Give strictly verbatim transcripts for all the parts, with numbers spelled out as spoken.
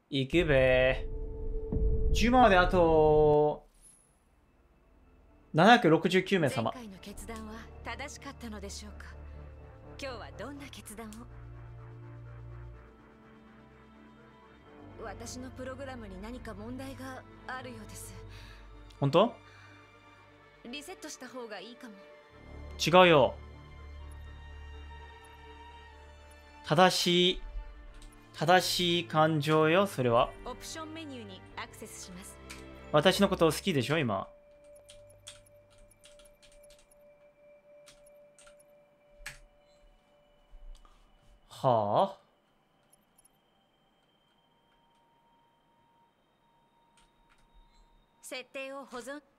行くべ。じゅうまんまであとななひゃくろくじゅうきゅう名様。 前回の決断は正しかったのでしょうか。今日はどんな決断を。私のプログラムに何か問題があるようです。 本当？ リセットした方がいいかも。 違うよ。正しい正しい感情よ、それは。 オプションメニューにアクセスします。 私のことを好きでしょ、今。はあ。 設定を保存。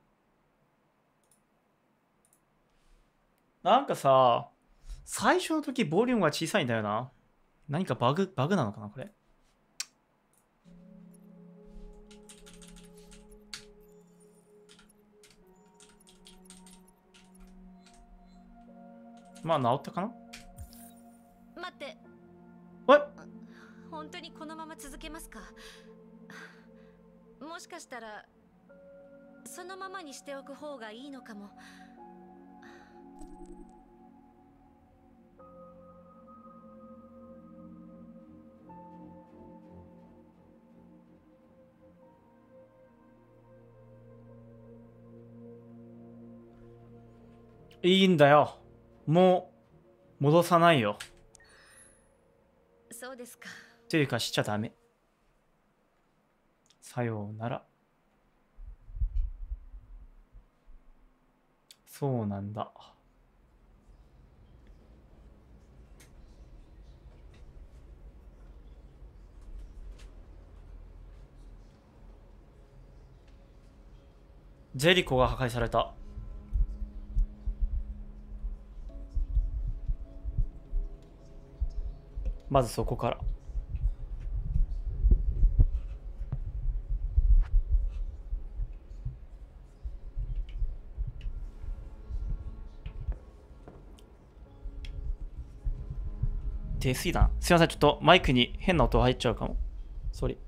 なんかさ、最初の時ボリュームが小さいんだよな。何かバグ、バグなのかな、これ。まあ、治ったかな。 待って。 え？ 本当にこのまま続けますか？もしかしたらそのままにしておく方がいいのかも。 いいんだよ。もう、戻さないよ。 そうですか。 というか、しちゃダメ。さようなら。そうなんだ。ジェリコが破壊された。まずそこから。低水弾。すいません、ちょっとマイクに変な音入っちゃうかも。ソリ。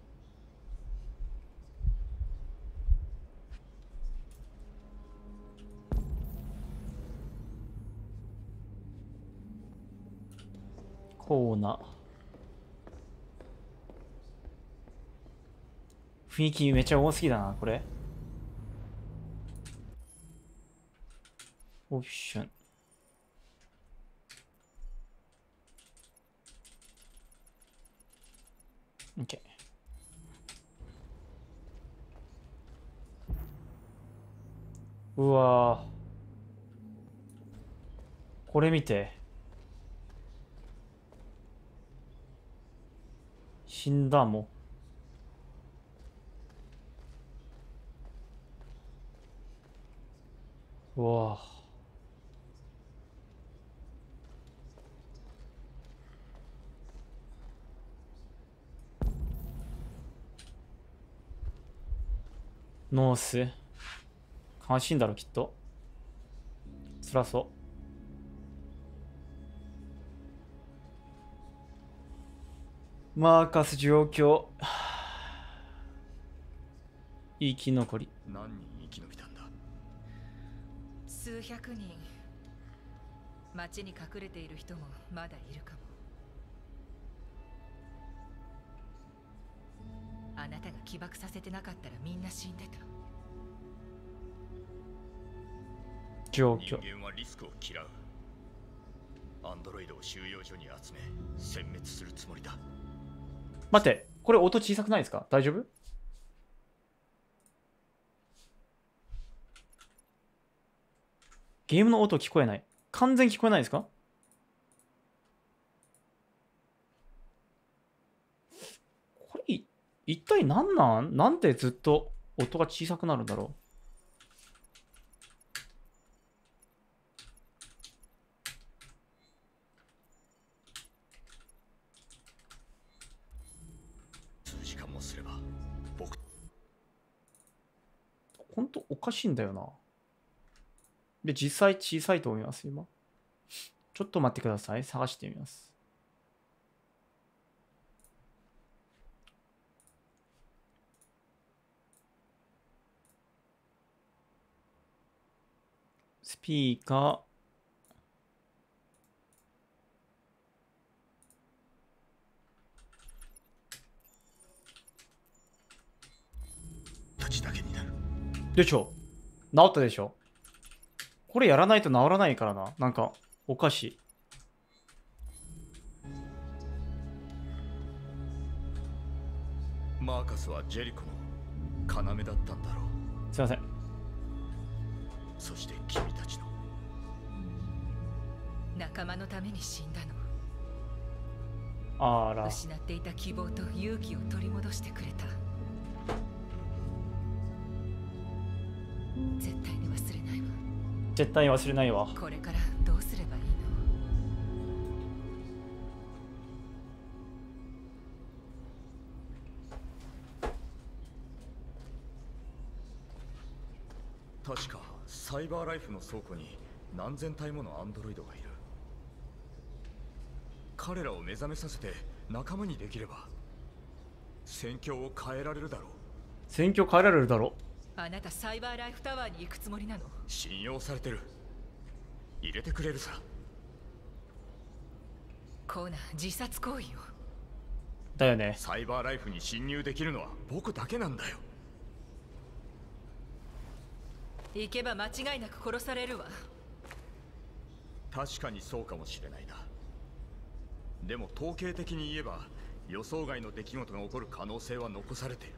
コーナー。雰囲気めっちゃ多すぎだな、これ。オプション。OK。うわー。これ見て。死んだもん。うわー。ノース。悲しいんだろ、きっと。辛そう。マーカス状況。生き残り。 何人生き延びたんだ？ 数百人。町に隠れている人もまだいるかも。あなたが起爆させてなかったらみんな死んでた。 状況。 人間はリスクを嫌う。アンドロイドを収容所に集め殲滅するつもりだ。 待って、これ音小さくないですか？大丈夫？ゲームの音聞こえない。完全聞こえないですか？これ、一体何なん？なんでずっと音が小さくなるんだろ数時間もすれば僕。 う？ほんとおかしいんだよな。で、実際小さいと思います、今。ちょっと待ってください。探してみます。 スピーカー。 たちだけになる。 でしょ。治ったでしょ。これやらないと治らないからな。なんかおかしい。 マーカスはジェリコの要だったんだろう。 すいません。 そして君たちの仲間のために死んだの。 あら。 失っていた希望と勇気を取り戻してくれた。絶対に忘れないわ。 絶対に忘れないわ。 これからどうすればいいの？ 確かサイバーライフの倉庫に何千体ものアンドロイドがいる。彼らを目覚めさせて仲間にできれば戦況を変えられるだろう。 戦況変えられるだろ。 あなたサイバーライフタワーに行くつもりなの？ 信用されてる。入れてくれるさ。 コーナー、自殺行為よ。 だよね。 サイバーライフに侵入できるのは僕だけなんだよ。 行けば間違いなく殺されるわ。 確かにそうかもしれないな。でも統計的に言えば予想外の出来事が起こる可能性は残されている。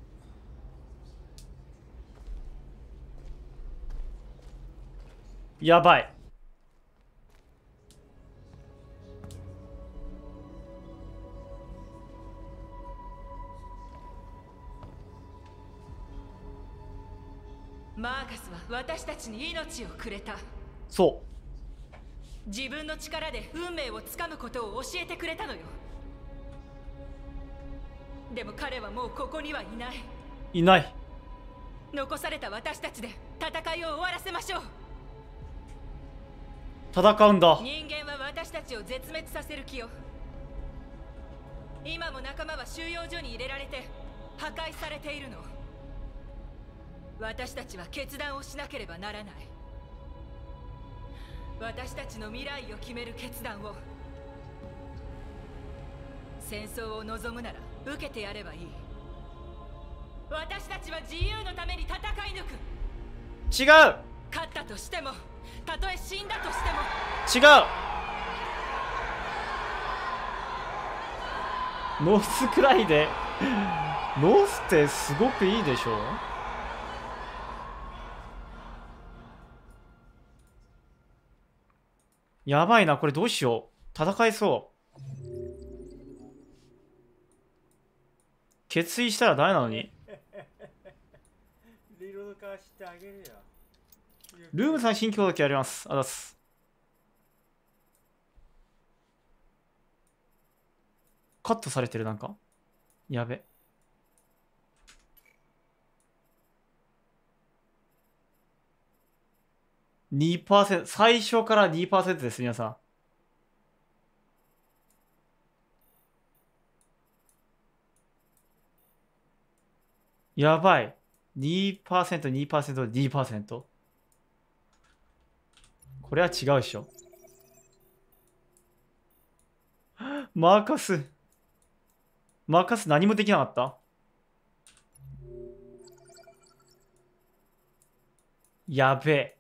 やばい。 マーカスは私たちに命をくれた。 そ自分の力で運命をつかむことを教えてくれたのよ。でも彼はもうここにはいない。 う。いない。 残された私たちで戦いを終わらせましょう。 戦うんだ。 人間は私たちを絶滅させる気よ。今も仲間は収容所に入れられて破壊されているの。私たちは決断をしなければならない。私たちの未来を決める決断を。戦争を望むなら受けてやればいい。私たちは自由のために戦い抜く。 違う。 勝ったとしても、たとえ死んだとしても。 違う。ノースくらいでノースってすごくいいでしょ。やばいな、これどうしよう。戦えそう。決意したらダメなのに。 リロード化してあげるよ。 ルームさん新境だけやります。あざっす。カットされてる、なんか。やべ。にパーセント、最初から にパーセント です、皆さん。やばい。にパーセント、にパーセント、にパーセント。これは違うでしょ。マーカス。マーカス何もできなかった。やべえ。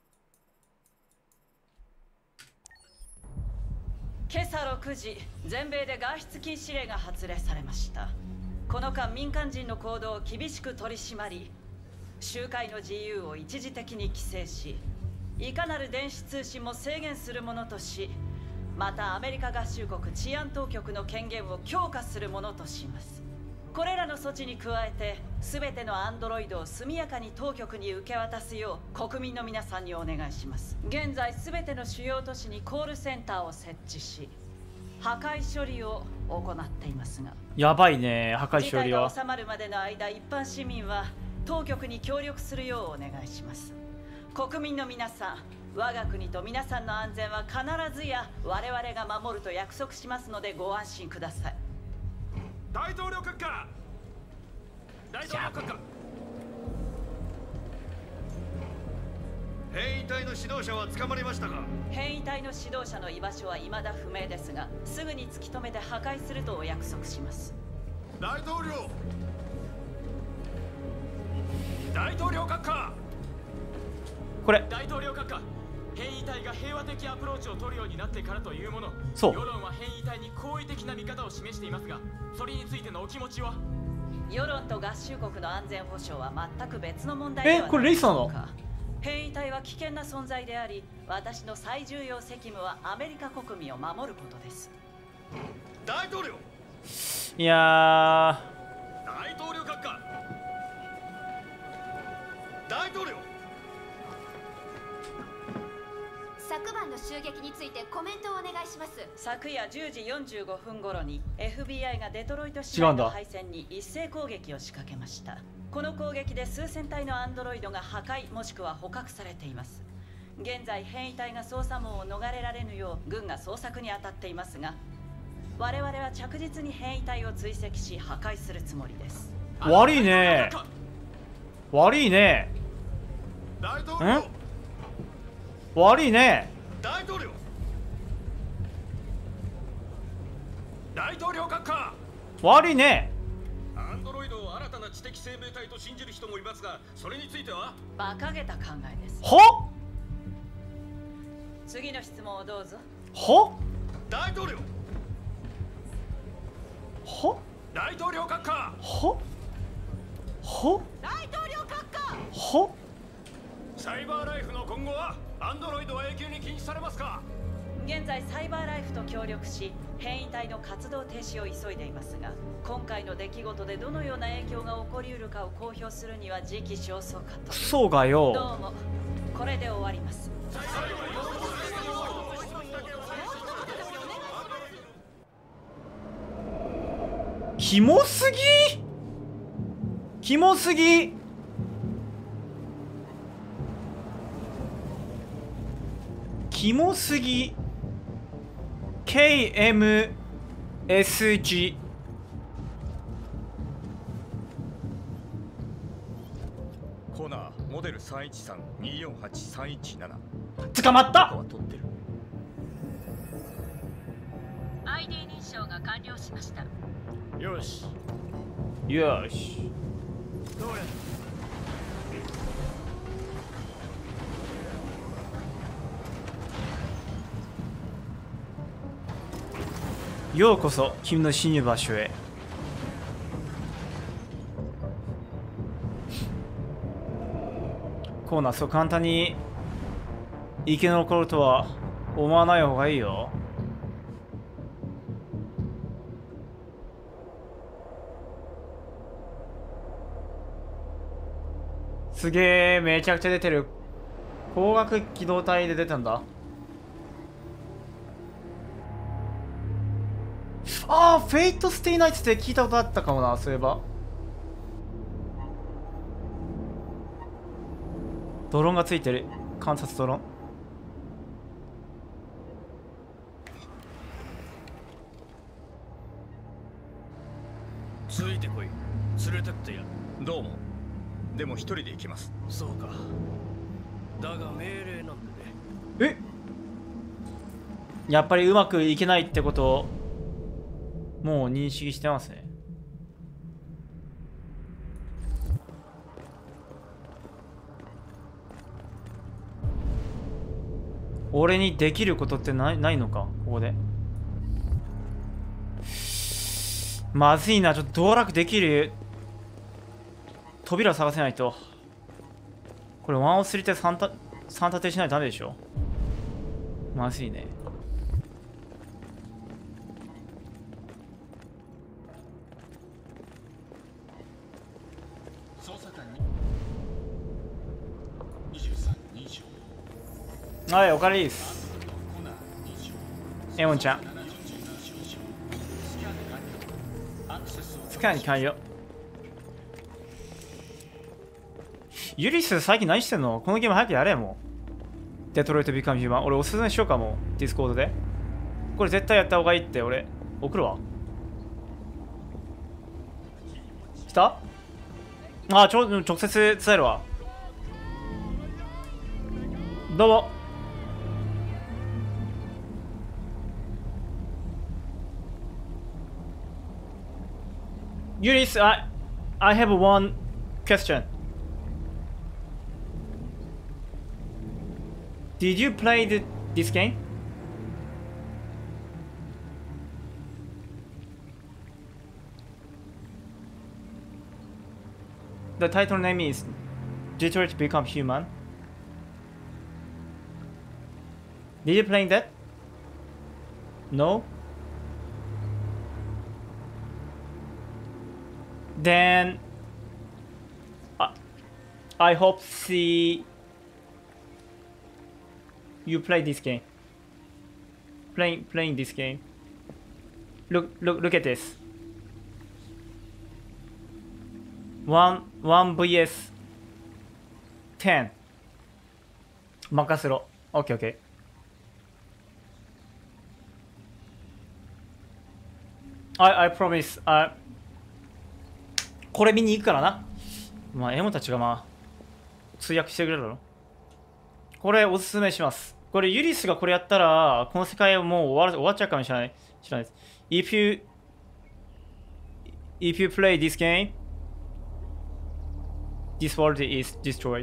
今朝ろくじ、全米で外出禁止令が発令されました。この間、民間人の行動を厳しく取り締まり、集会の自由を一時的に規制し、いかなる電子通信も制限するものとし、またアメリカ合衆国治安当局の権限を強化するものとします。これらの措置に加えて、全てのアンドロイドを速やかに当局に受け渡すよう国民の皆さんにお願いします。現在全ての主要都市にコールセンターを設置し、破壊処理を行っていますが、 やばいね、破壊事処理は。 態が収まるまでの間、一般市民は当局に協力するようお願いします。国民の皆さん、我が国と皆さんの安全は必ずや我々が守ると約束しますのでご安心ください。 大統領閣下、大統領閣下、 変異体の指導者は捕まりましたか？ 変異体の指導者の居場所は未だ不明ですが、すぐに突き止めて破壊するとお約束します。 大統領大統領閣下これ大統領閣下、変異体が平和的アプローチを取るようになってからというもの、 そう世論は変異体に好意的な見方を示していますが、それについてのお気持ちは？ 世論と合衆国の安全保障は全く別の問題ではないえこれレイさんの変異体は危険な存在であり、私の最重要責務はアメリカ国民を守ることです。 大統領いや大統領閣下大統領昨晩の襲撃についてコメントをお願いします。 昨夜じゅうじよんじゅうごふん頃に エフビーアイ がデトロイト市内の配線に一斉攻撃を仕掛けました。この攻撃で数千体のアンドロイドが破壊もしくは捕獲されています。現在変異体が操作網を逃れられぬよう軍が捜索に当たっていますが、我々は着実に変異体を追跡し破壊するつもりです。 ー悪いね悪いね大統領ん悪いね大統領大統領閣下悪いね。 アンドロイドを新たな知的生命体と信じる人もいますが、それについては？ 馬鹿げた考えです。 は次の質問をどうぞ。 は大統領は大統領閣下はは大統領閣下はサイバーライフの今後はアンドロイドは永久に禁止されますか？ 現在サイバーライフと協力し変異体の活動停止を急いでいますが、今回の出来事でどのような影響が起こりうるかを公表するには時期尚早かと。 そうがよ。 どうもこれで終わります。 キモすぎキモすぎキモすぎ ケーエムエスジーコーナーモデル さんいちさん にーよんはち さんいちなな。 捕まったは取ってる。 アイディー 認証が完了しました。 よし、 よしどうや？ ようこそ君の死ぬ場所へ。コーナー、そう簡単に生き残るとは思わない方がいいよ。すげえ、めちゃくちゃ出てる。光学機動隊で出たんだ。ああ、フェイトステイナイツって聞いたことあったかもな、そういえば。ドローンがついてる。観察ドローン。 ついてこい。連れてってや。 どうも。でも一人で行きます。 そうか。だが命令なんでね。 えやっぱりうまくいけないってことをもう認識してますね。俺にできることってない、ないのかここで。まずいな、ちょっと道楽できる扉探せないと。これワンオスリーでさんた三立てしないとダメでしょ。まずいね。はい、おかえりです。エモンちゃん。スキャンに変えよう。ユリス最近何してんの？このゲーム早くやれもう。デトロイトビカムヒューマン。俺おすすめしようかも。ディスコードで。これ絶対やった方がいいって俺送るわ。来た？あ、ちょ直接伝えるわ。 どうも。Yuris, I, I have one question. Did you play the, this game? The title name is Detroit Become Human. Did you play that? No? Then uh, I hope see you play this game. Playing playing this game. Look look look at this. One one vs ten. 任せろ。Okay okay. I I promise. I これ見に行くからな。まあエモたちがまあ通訳してくれるだろ。これおすすめします。これユリスがこれやったらこの世界はもう終わる終わっちゃうかもしれない。知らないです。If you if you play this game, this world is destroyed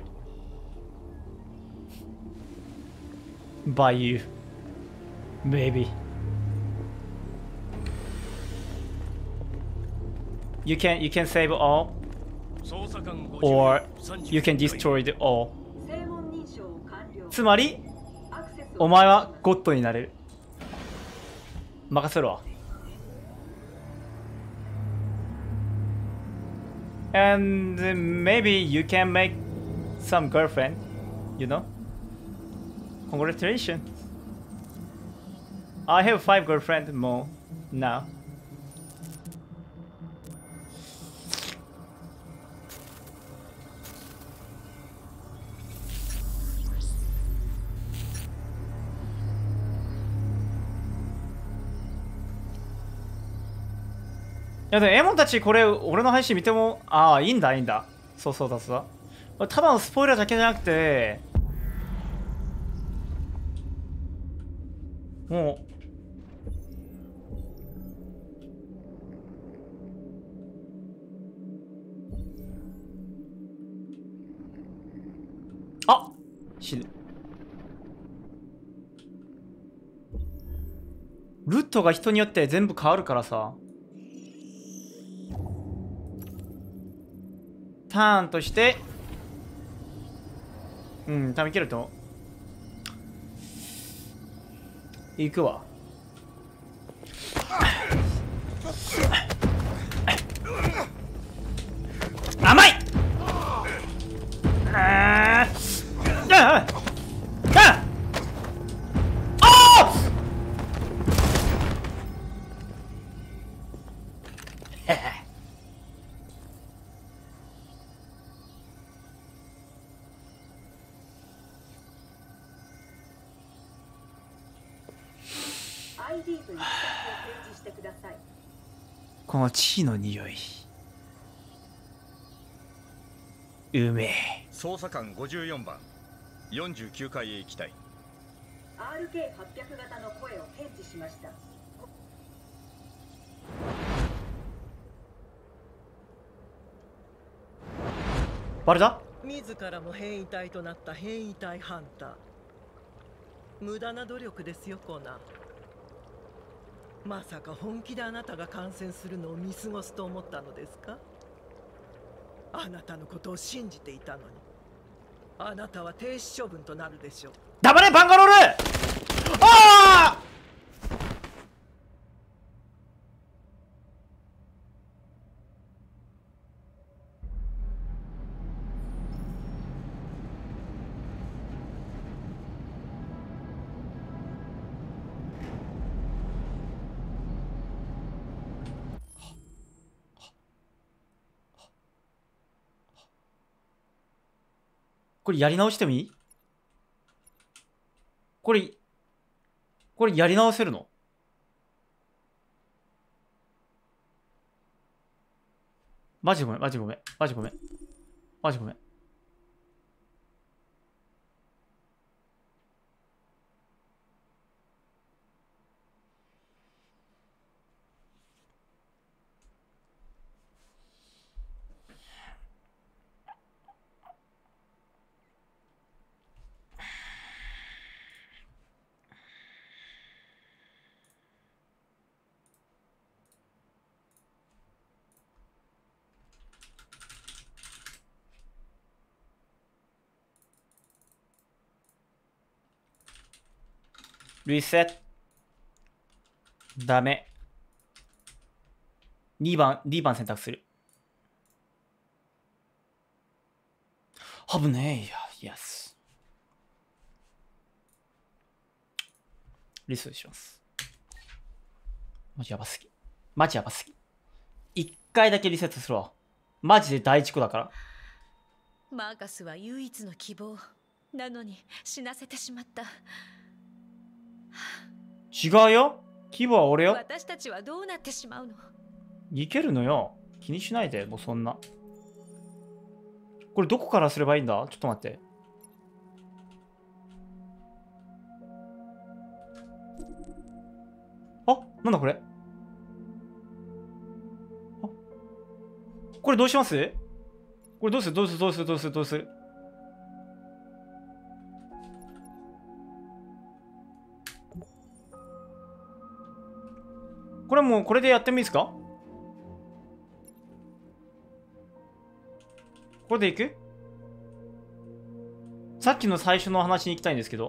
by you, maybe. You can you can save all, or you can destroy the all. つまりお前はゴッドになれる。任せろわ。And maybe you can make some girlfriend, you know? Congratulations. I have five girlfriends more now.いやでもエモンたちこれ俺の配信見てもああいいんだいいんだそうそうだそうだただのスポイラーだけじゃなくてもうあ死ぬルートが人によって全部変わるからさターンとしてうん多分いけると思う行くわ甘いあーあああこの血の匂い。うめえ。 捜査官ごじゅうよんばん、よんじゅうきゅうかいへ行きたい。 アールケーはっぴゃく 型の声を検知しました。 バレた？ 自らも変異体となった変異体ハンター。無駄な努力ですよ、コナー。まさか本気であなたが感染するのを見過ごすと思ったのですか？あなたのことを信じていたのに。あなたは停止処分となるでしょう。 黙れバンガロール！ああ！これやり直してもいい？これ、これやり直せるの？マジごめん、マジごめん、マジごめん。マジごめん。 リセット。ダメ。にばん、にばん選択する。危ねえや。Yes。リストします。マジやばすぎ。マジやばすぎ。一回だけリセットするわ。マジで第一個だから。 マーカスは唯一の希望なのに死なせてしまった。 違うよ。規模は俺よ。 私たちはどうなってしまうの？ いけるのよ。気にしないで、もうそんな。これどこからすればいいんだ？ちょっと待って。あ、なんだこれ？あ、これどうします？これどうするどうするどうするどうするどうするこれもうこれでやってもいいですか？これでいく？さっきの最初の話に行きたいんですけど。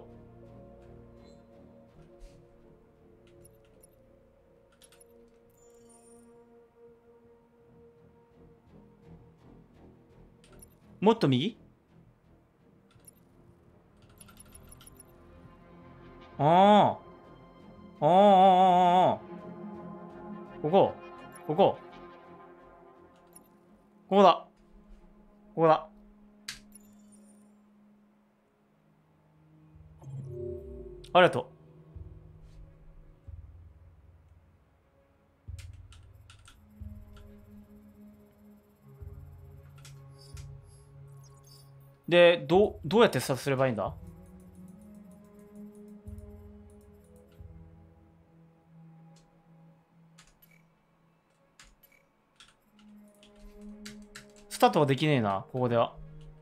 もっと右？ああ。ああ、ああ、ああ。ここ。ここ。ここだ。ここだ。ありがとう。で、どう、どうやってスタートすればいいんだ？スタートはできねえな、ここでは。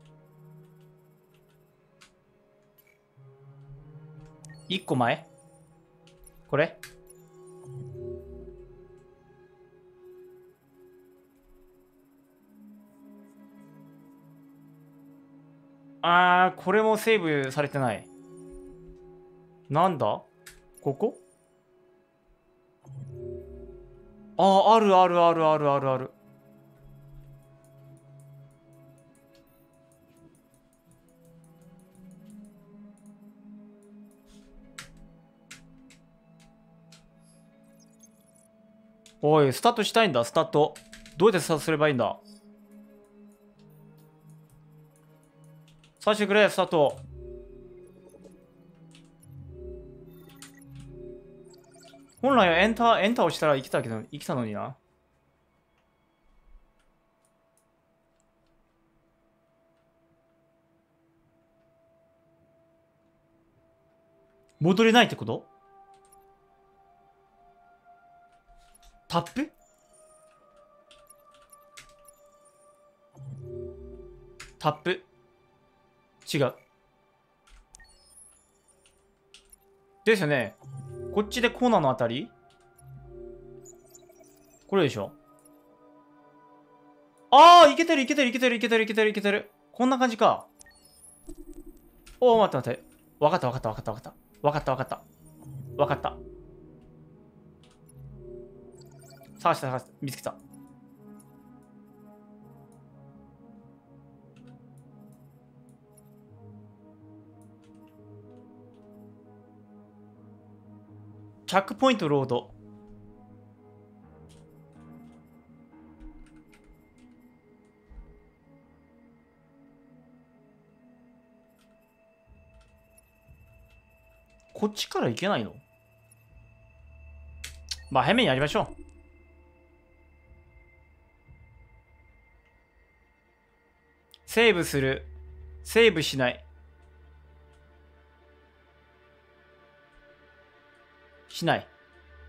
一個前？これ？あー、これもセーブされてない。なんだ？ここ？あー、あるあるあるあるあるある。おい、スタートしたいんだ、スタート。どうやってスタートすればいいんだ？さしてくれ、スタート。本来はエンター、エンターをしたら生きたけど、生きたのにな。戻れないってこと？タップ？タップ。違う。ですよね。こっちでコーナーのあたり？これでしょ？ああ、いけてるいけてるいけてるいけてるいけてるいけてる。こんな感じか。おお、待って待って。わかったわかったわかったわかった。わかったわかった。わかった。探した探した。見つけた。チャックポイントロード。こっちから行けないの？まあ、早めにやりましょう。セーブする。セーブしない。しない。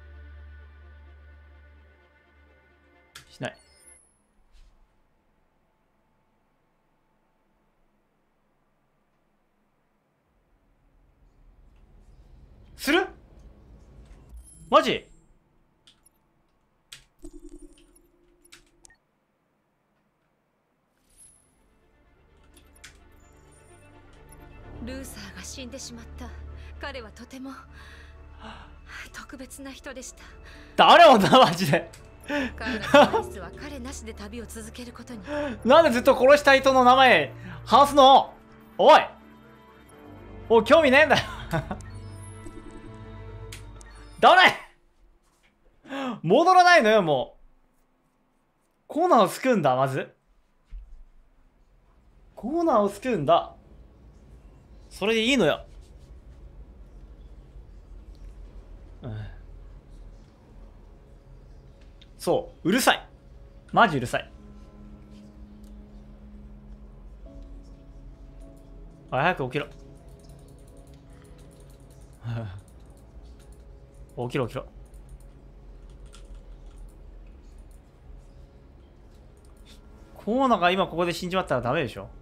しない。する？マジ？ ルーサーが死んでしまった。彼はとても特別な人でした。 誰もだマジで。 彼のアリスは彼なしで旅を続けることに。 なんでずっと殺した人の名前話すの？おいおい興味ねえんだよ誰戻らないのよもう。コーナーを救うんだ。まずコーナーを救うんだ。それでいいのよ。うん、そううるさい。マジうるさい。あ、早く起きろ起きろ起きろ。コーナが今ここで死んじまったらダメでしょ。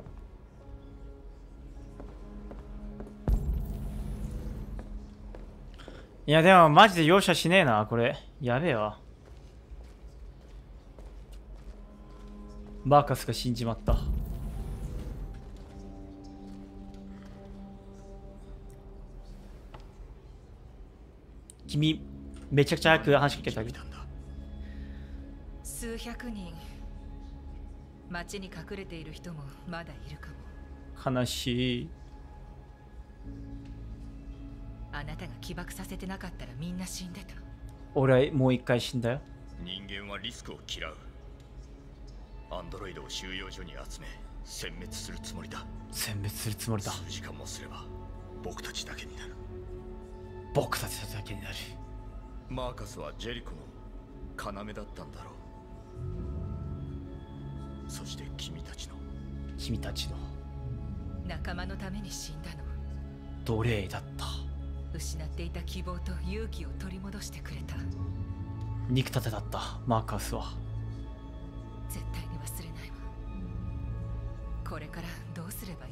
いやでもマジで容赦しねえなこれ。やべえわ。バーカスが死んじまった。君めちゃくちゃ早く話しかけてあげたんだ。 数百人町に隠れている人もまだいるかも。 悲しい。 あなたが起爆させてなかったらみんな死んでた。 俺はもう一回死んだよ。 人間はリスクを嫌う。アンドロイドを収容所に集め殲滅するつもりだ。 殲滅するつもりだ。 数時間もすれば僕たちだけになる。 僕たちだけになる。 マーカスはジェリコの要だったんだろう。そして君たちの君たちの仲間のために死んだの。 奴隷だった。 失っていた希望と勇気を取り戻してくれた。 憎たてだったマーカスは。 絶対に忘れないわ。これからどうすればいい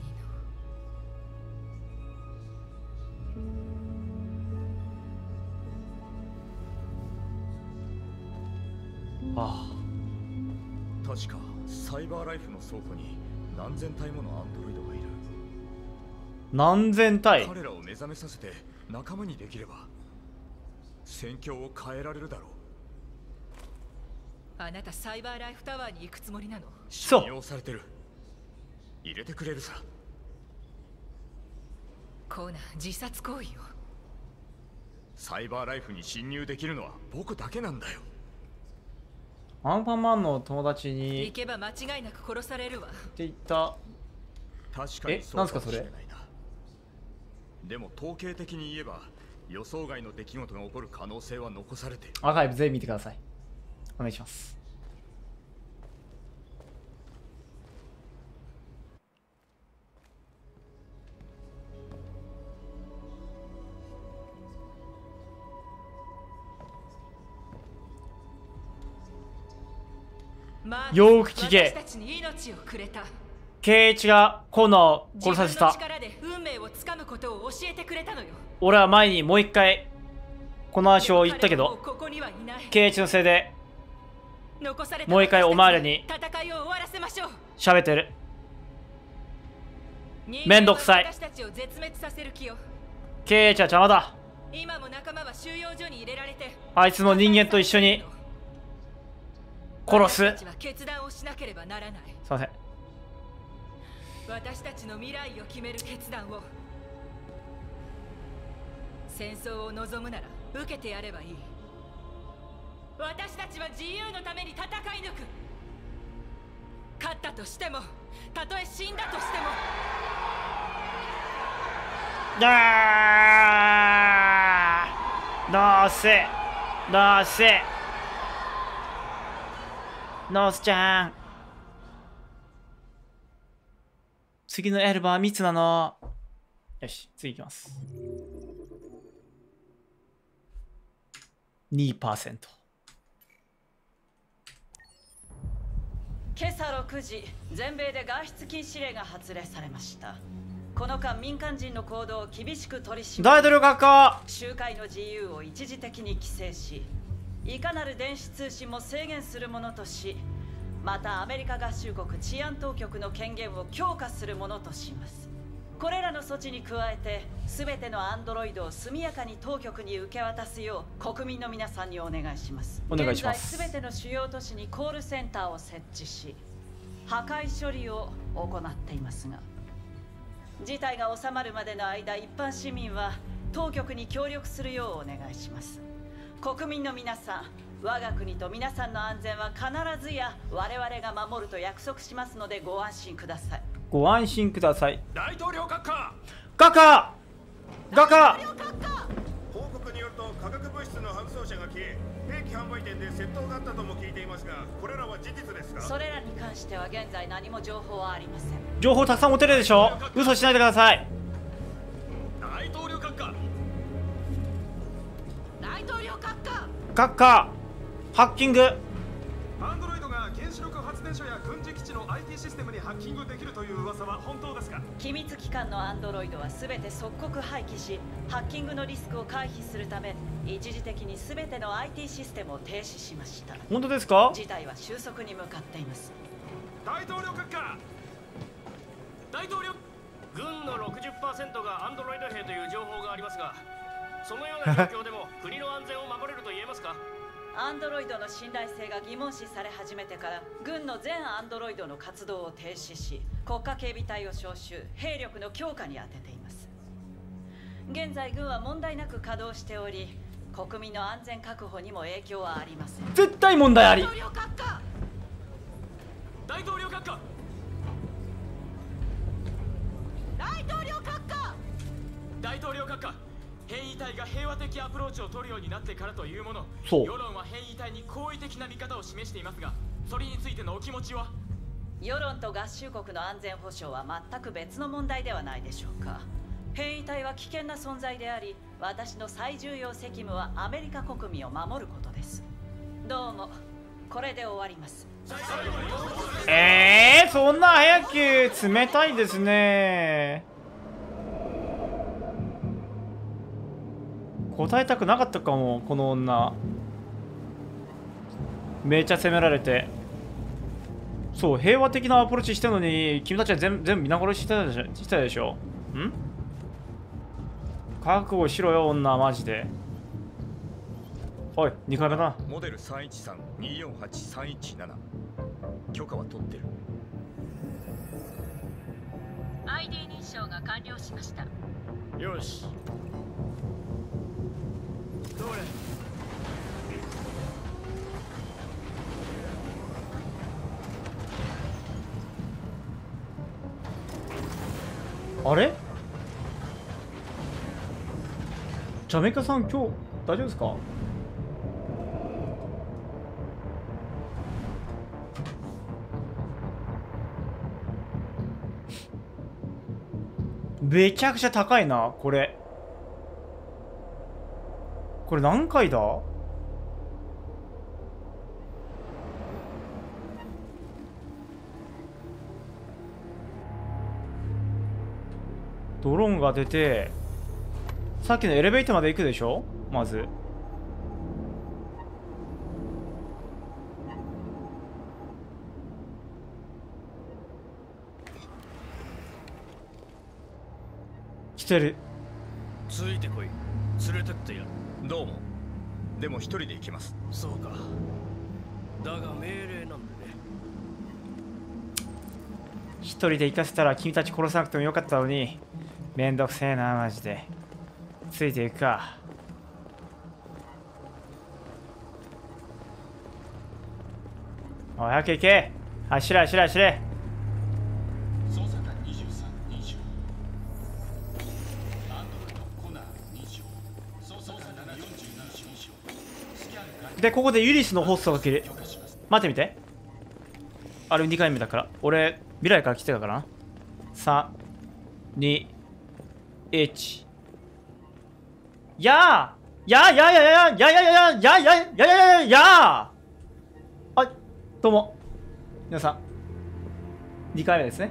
の？ああ、確かサイバーライフの倉庫に何千体ものアンドロイドがいる。 何千体？ 彼らを目覚めさせて仲間にできれば戦況を変えられるだろう。 あなたサイバーライフタワーに行くつもりなの？ そう信用されてる。入れてくれるさ。 コーナー自殺行為よ。 サイバーライフに侵入できるのは僕だけなんだよ。 アンパンマンの友達に行けば間違いなく殺されるわって言った。 確かにそうかもしれないな。でも統計的に言えば予想外の出来事が起こる可能性は残されている。 アーカイブ全員見てください。お願いします。よーく聞け。ケイイチがコーナーを殺させた。俺は前にもう一回この話を言ったけど、ケイイチのせいでもう一回お前らに喋ってる。めんどくさい。ケイイチは邪魔だ。あいつも人間と一緒に殺す。すいません。 私たちの未来を決める決断を。戦争を望むなら受けてやればいい。私たちは自由のために戦い抜く。勝ったとしても、たとえ死んだとしても。 あーノースノースノースちゃん、次のエルバは密なの。よし、次いきます。にパーセント。 今朝ろくじ、全米で外出禁止令が発令されました。この間、民間人の行動を厳しく取り締まり、 大統領閣下、 集会の自由を一時的に規制し、いかなる電子通信も制限するものとし、またアメリカ合衆国治安当局の権限を強化するものとします。 これらの措置に加えて全てのアンドロイドを速やかに当局に受け渡すよう国民の皆さんにお願いします。 お願いします。 現在全ての主要都市にコールセンターを設置し破壊処理を行っていますが、事態が収まるまでの間、一般市民は当局に協力するようお願いします。国民の皆さん、我が国と皆さんの安全は必ずや我々が守ると約束しますのでご安心ください。 ご安心ください。 大統領閣下。 ガカガカ報告によると化学物質の搬送車が消え、兵器販売店で窃盗があったとも聞いていますが、これらは事実ですか？ それらに関しては現在何も情報はありません。 情報たくさん持てるでしょ。嘘しないでください。 大統領閣下。 大統領閣下。 閣下ハッキング。 アンドロイドが原子力発電所や軍事基地の アイティー システムにハッキングできるという噂は本当ですか？ 機密機関のアンドロイドは全て即刻廃棄し、ハッキングのリスクを回避するため一時的に全ての アイティー システムを停止しました。 本当ですか？ 事態は収束に向かっています。 大統領閣下。 大統領、軍の ろくじゅっパーセント がアンドロイド兵という情報がありますが、そのような状況でも国の安全を守れると言えますか？ アンドロイドの信頼性が疑問視され始めてから、軍の全アンドロイドの活動を停止し、国家警備隊を招集、兵力の強化に充てています。現在軍は問題なく稼働しており、国民の安全確保にも影響はありません。 絶対問題あり。 大統領閣下。 大統領閣下。 大統領閣下。 大統領閣下。変異体が平和的アプローチを取るようになってからというもの、 そう世論は変異体に好意的な見方を示していますが、それについてのお気持ちは？ 世論と合衆国の安全保障は全く別の問題ではないでしょうか。変異体は危険な存在であり、私の最重要責務はアメリカ国民を守ることです。どうも、これで終わります。 えー、そんな早く冷たいですね。答えたくなかったかも。この女めっちゃ責められて、そう平和的なアプローチしてるのに君たちは全部全部皆殺ししてたでしょしてたでしょ。ん覚悟しろよ女マジで。おいにかいめだな。 モデル さんいちさんにーよんはちさんいちなな 許可は取ってる。 アイディー 認証が完了しました。 よし。どれ。 あれジャメイカさん今日大丈夫ですか？めちゃくちゃ高いなこれ。これ何回だ？ドローンが出てさっきのエレベーターまで行くでしょ。まず来てる。 ついてこい。連れてってやる。 どうも。でも一人で行きます。 そうか。だが命令なんでね。 一人で行かせたら君たち殺さなくてもよかったのに。めんどくせえなマジで。ついていくか。おい早く行け。走れ走れ走れ。 捜査官にじゅうさん認証。アンドロイドコナー認証。捜査官よんじゅうに認証。スキャン完了。 でここでユリスのホストが切る。待ってみて。あれにかいめだから。俺未来から来てたからな。さんにいち。やーやーやーやーやーやーやーやーやーやーやーやーやーやー。はいどうも皆さんにかいめですね。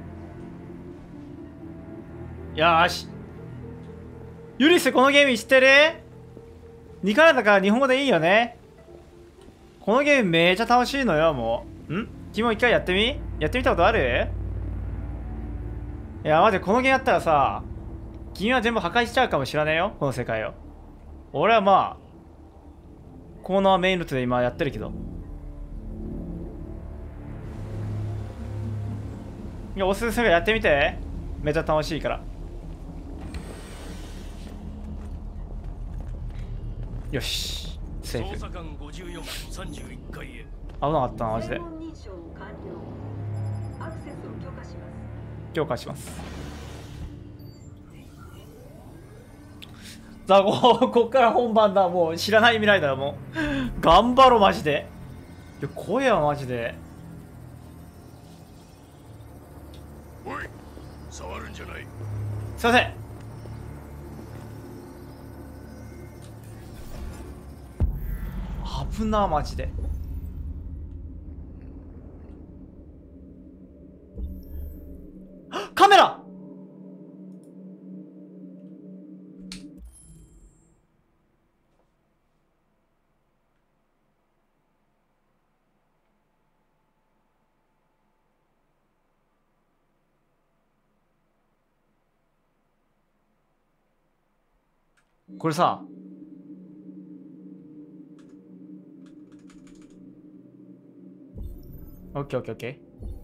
よーし。ユリスこのゲーム知ってる？にかいめだから日本語でいいよね。このゲームめっちゃ楽しいのよ。もうん君も一回やってみやってみたことある？いや待ってこのゲームやったらさ君は全部破壊しちゃうかもしれないよ、この世界を。俺はまあコーナーメインルートで今やってるけど。いや、おすすめするからやってみて。めっちゃ楽しいから。よし、セーフ。 捜査官ごじゅうよん、さんじゅういっかいへ。 危なかったなマジで。強化します。さあ、こうこっから本番だ。もう知らない未来だよ。もう頑張ろうマジで。いや、声はマジで。 おい、触るんじゃない。 すいません。危なマジで。カメラ。これさ、オッケーオッケーオッケ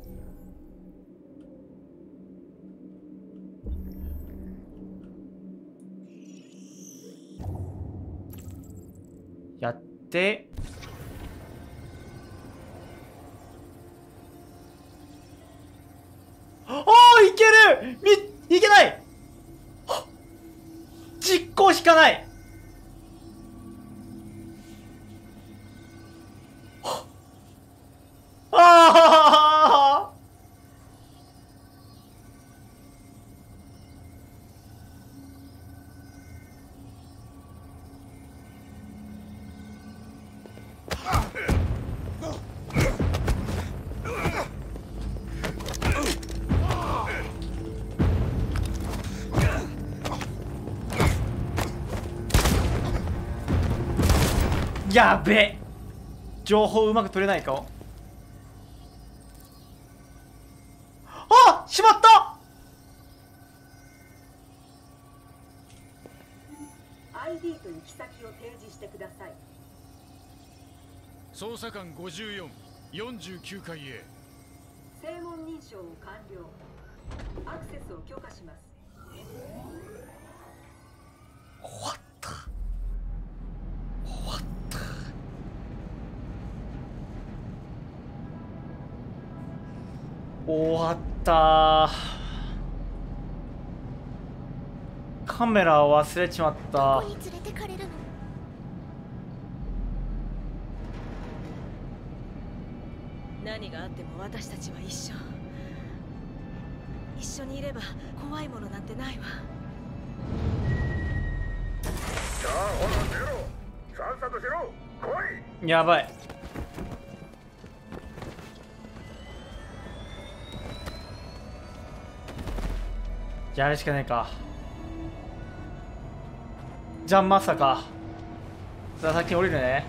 ー。やって、ああ、いける。みいけない。実行引かない。ああ。やべえ、情報うまく取れないか。あ、しまった。 アイディー と行き先を提示してください。 捜査官ごじゅうよん、よんじゅうきゅうかいへ。 正門認証を完了。アクセスを許可します。 終わった。終わった。終わった。カメラを忘れちまった。 どこに連れてかれるの？ 何があっても私たちは一緒。一緒にいれば怖いものなんてないわ。 さあ、ほら出ろ。さっさとしろ。来い。 やばい。やるしかねえか。じゃあまさか。さあ先に降りるね。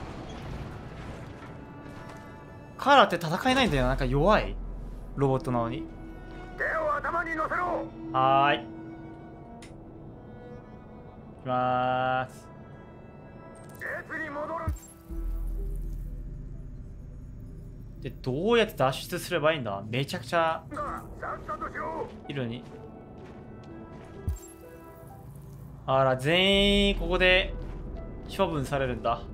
カーラって戦えないんだよ。なんか弱いロボットなのに。 手を頭に乗せろ。 はーい。いきまーす。 列に戻る。 で、どうやって脱出すればいいんだ。めちゃくちゃさっさとしろ。 いるのに。あら、全員ここで処分されるんだ。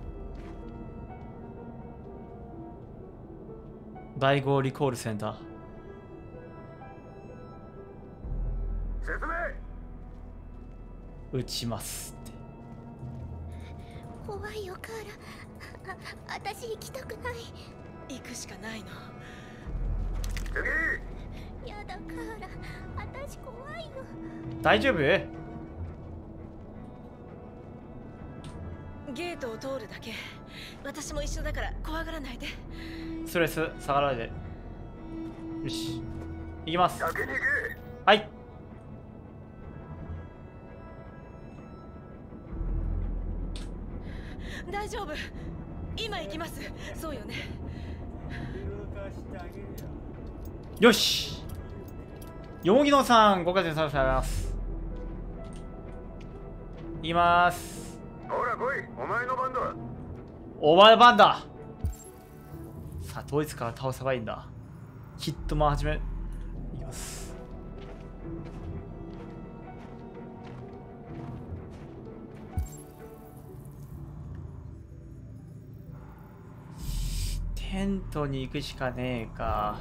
第五リコールセンター。 説明。 撃ちますって。 怖いよカーラ。あ、私行きたくない。 行くしかないの。 次。 やだカーラ、私怖いよ。 大丈夫？ ゲートを通るだけ。私も一緒だから怖がらないで。 ストレス下がらないで。よし、行きます。 先に行け。 はい。 大丈夫、今行きます。そうよね。 よし、よもぎのさんごかげつさせてあげます。 いきます。 ほら来い、お前の番だ。 お前の番だ。さあ、ドイツから倒せばいいんだ。ヒットマン始め。いきます。テントに行くしかねえか。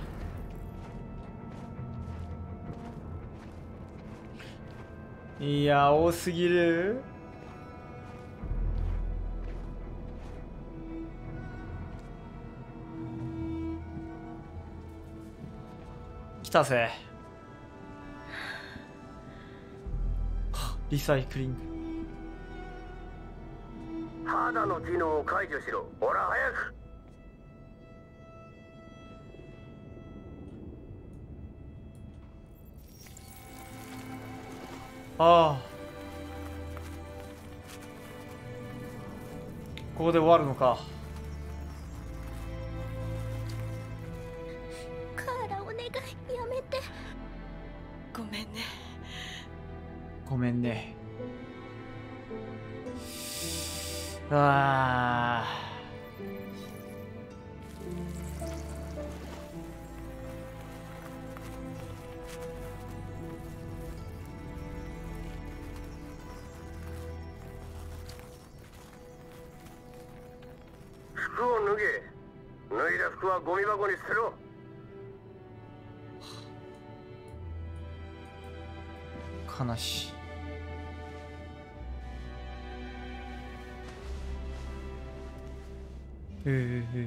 いや、多すぎる。来たぜ。リサイクリング。 肌の機能を解除しろ。ほら早く。 ああ、ここで終わるのか。 カーラお願いやめて。 ごめんね。 ごめんね。ああ。 服を脱げ。脱いだ服はゴミ箱に捨てろ。 悲しい。ええ。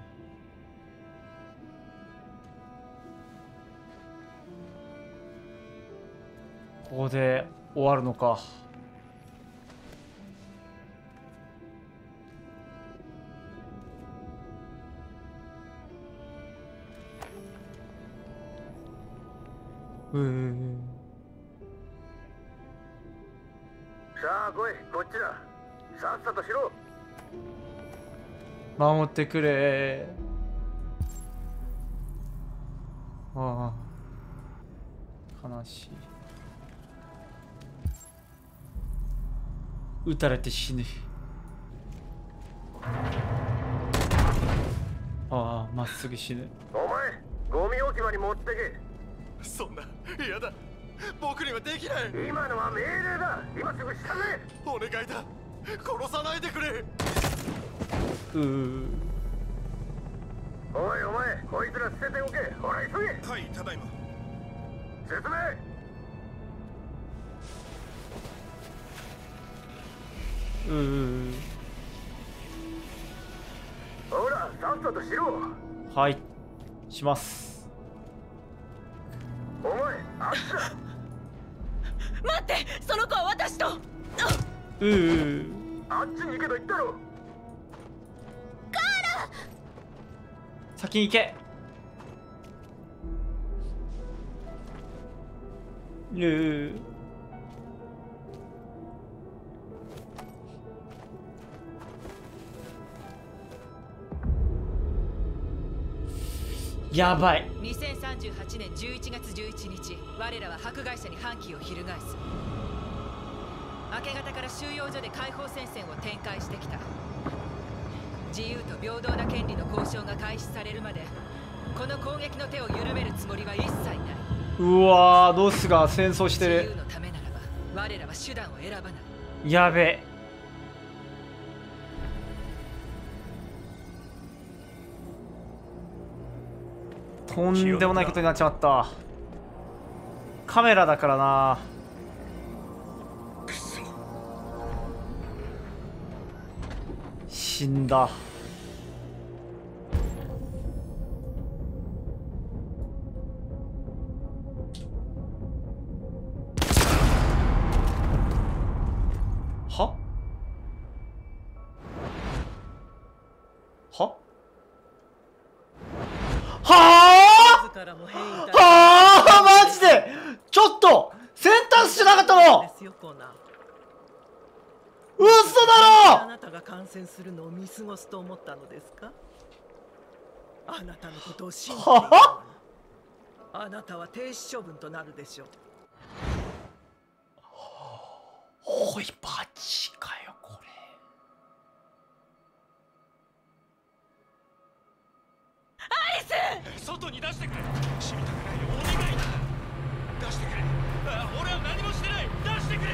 ここで終わるのか。うー。 さあ来い、こっちだ。さっさとしろ。 守ってくれ。ああ、悲しい。撃たれて死ぬ。ああ、まっすぐ死ぬ。 お前、ゴミ置き場に持ってけ。 そんな、嫌だ。僕にはできない。 今のは命令だ。今すぐ従え。 お願いだ。殺さないでくれ。 うー。 おいお前、こいつら捨てておけ。ほら急げ。 はい、ただいま。 説明。 うー。 ほら、さっさとしろ。 はい、します。 お前、あっちだ。 待って、その子は私と。 うー。 あっちに行けと言ったろ。 カーラ。 先に行け。うー。やばい。 にせんさんじゅうはちねんじゅういちがつじゅういちにち、我らは迫害者に反旗を翻す。明け方から収容所で解放戦線を展開してきた。自由と平等な権利の交渉が開始されるまで、この攻撃の手を緩めるつもりは一切ない。 うわー、ロスが戦争してる。 自由のためならば我らは手段を選ばない。 やべえ。とんでもないことになっちまった。カメラだからな。死んだ。はははあはあ、マジでちょっと選択肢なかったの。嘘だろ。 あなたが感染するのを見過ごすと思ったのですか。あなたのことを信じているのに。あなたは停止処分となるでしょう。 おいバチ外に出してくれ。死にたくないよ、お願いだ。出してくれ。あ、俺は何もしてない。出してくれ。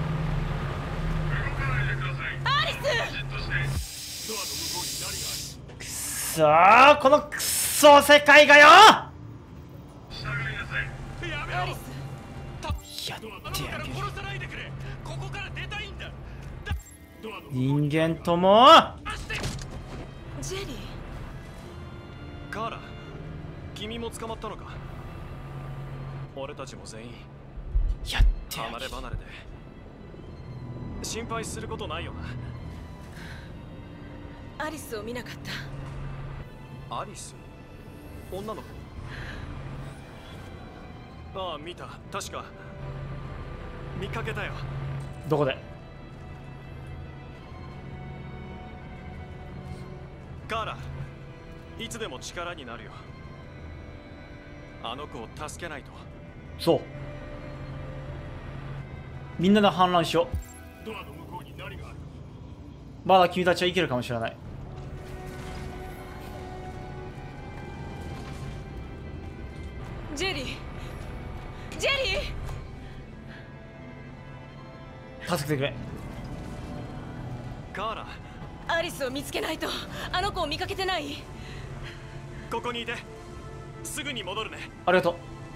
アリス。 ドアの向こうに何がある。 くそー、このクソ世界がよ。 従いなさい。やめろ。アリス。 やってやる。 殺さないでくれ。ここから出たいんだ。 人間ともジェリー。 カーラ、君も捕まったのか。俺たちも全員やってやる。 離れ離れで心配することないよな。 アリスを見なかった。 アリス、女の子。ああ、見た。確か見かけたよ。 どこで。 カーラ、いつでも力になるよ。あの子を助けないと。 そう、みんなで反乱しよう。 ドアの向こうに何がある。 まだ君たちは生きるかもしれない。 ジェリー、ジェリ助けてくれ。 カーラ、 ー。アリスを見つけないと。あの子を見かけてない。 ここにいて。すぐに戻るね。 ありがとう。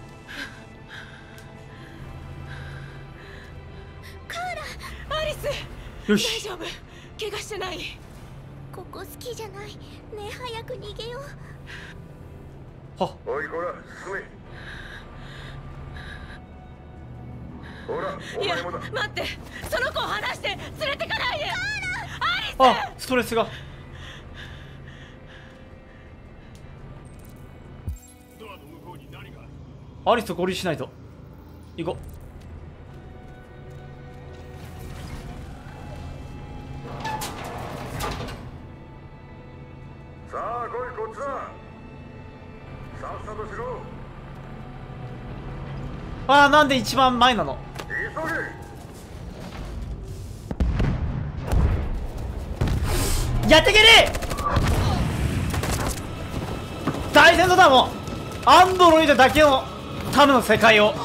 カーラ、アリス。 よし、 大丈夫。怪我してない。 ここ好きじゃない。ねえ早く逃げよう。 はおいこら進め。ほらおいや前もだ。 待って、その子を離して連れてかないで。 あ、ストレスが。 ドアの向こうに何がある。 アリスと合流しないと。行こさあ来いこっちだ。さっさとしろ。 う。あー、なんで一番前なの。 急げ。 やってけれ。大戦争だもん。アンドロイドだけのための世界を。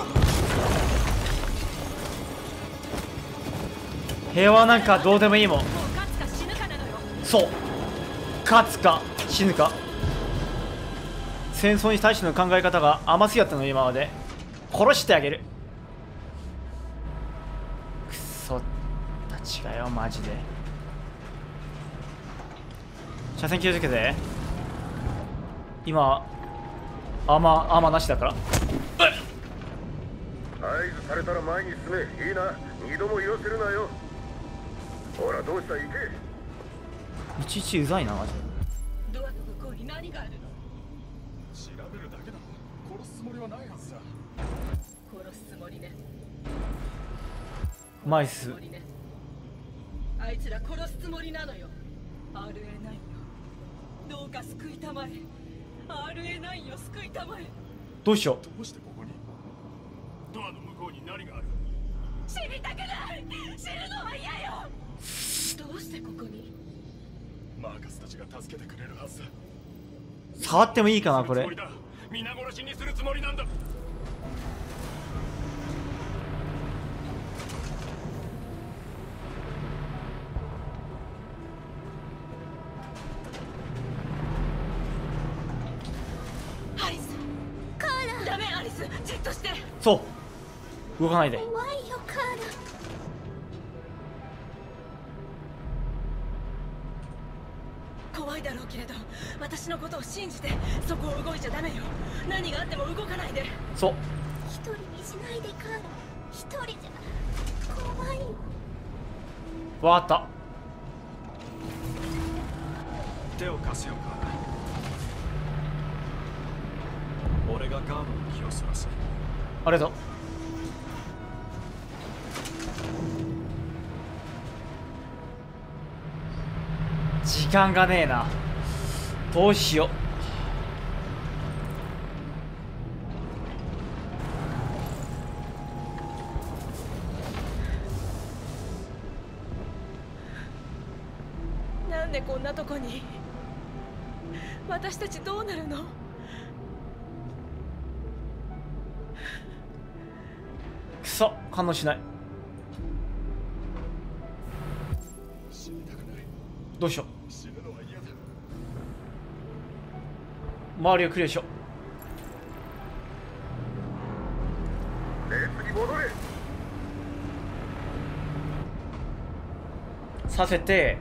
平和なんかどうでもいいもん。 もう勝つか死ぬかなのよ。 そう、勝つか死ぬか。戦争に対しての考え方が甘すぎだったの今まで。殺してあげる。クソたちがよマジで。車線気をつけて。今あまあまなしだから。 合図されたら前に進め。いいな、二度も言わせるなよ。ほらどうした、行け。 いちいちうざいなマジで。 ドアの向こうに何があるの。 調べるだけだ。殺すつもりはないはずだ。 殺すつもりね。 マイス殺すつもりね。あいつら殺すつもりなのよ。 アールエーナイン よ、どうか救いたまえ。 アールエーナイン よ、救いたまえ。 どうしよう。 どうしてここに。ドアの向こうに何がある。 死にたくない。死ぬのは嫌よ。どうしてここに。 マーカスたちが助けてくれるはずだ。 触ってもいいかなこれ。 皆殺しにするつもりなんだ。 アリス。カーラ。ダメアリス、じっとして。 そう動かないで。 怖いよカーラ。 怖いだろうけれど、私のことを信じて。そこを動いちゃダメよ。何があっても動かないで。 そう、 一人にしないでカーラ。一人じゃ怖いよ。 わかった。 手を貸せよか。俺がガードの気をそらす。 ありがとう。時間がねえな。どうしよなんでこんなとこに。私たちどうなるの。 そ反応しない。どうしよう。周りをクリアしよう。 レースに戻れ。 させて、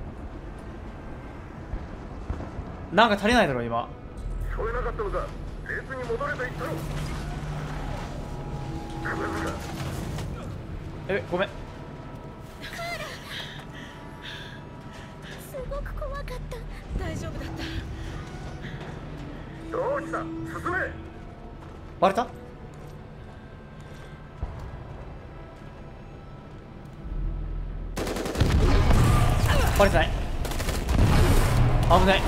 なんか足りないだろ今。 聞こえなかったのか。レースに戻れと言ったろ。 え、ごめん。 すごく怖かった。 大丈夫だった。 どうした。進め。 バレた？バレてない。危ない。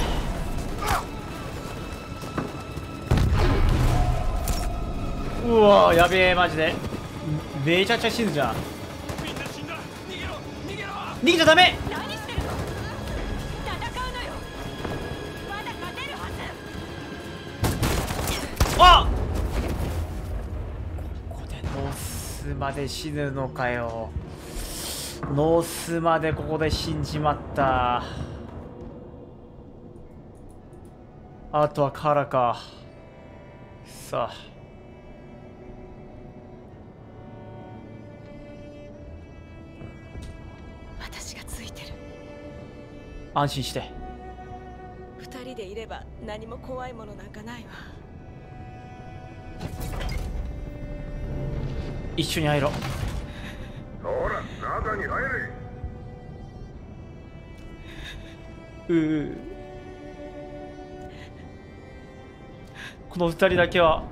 うわー、やべえ、マジでめちゃくちゃ死ぬじゃん。 みんな死んだ。逃げろ逃げろ。 逃げちゃダメ。 何してるの。戦うのよ。まだ勝てるはず。 あっ、ここでノースまで死ぬのかよ。ノースまでここで死んじまった。あとはカラか。さあ、 私がついてる。 安心して。 二人でいれば何も怖いものなんかないわ。 一緒に入ろう。 ほら、中に入れ。 うう、この二人だけは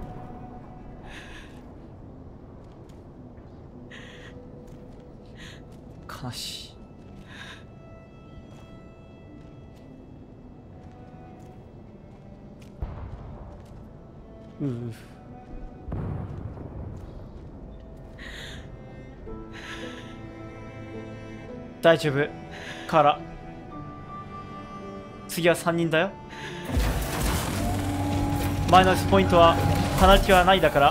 悲しい。うう、大丈夫から。次はさんにんだよ。マイナスポイントはパナルティはないだから。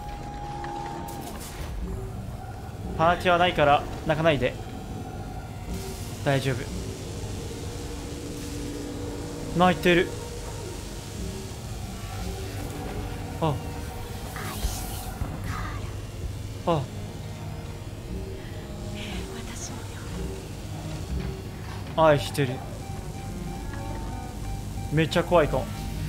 パナルティはないから泣かないで。大丈夫。泣いてる。ああ、 私もよ。 愛してる。めっちゃ怖いかも。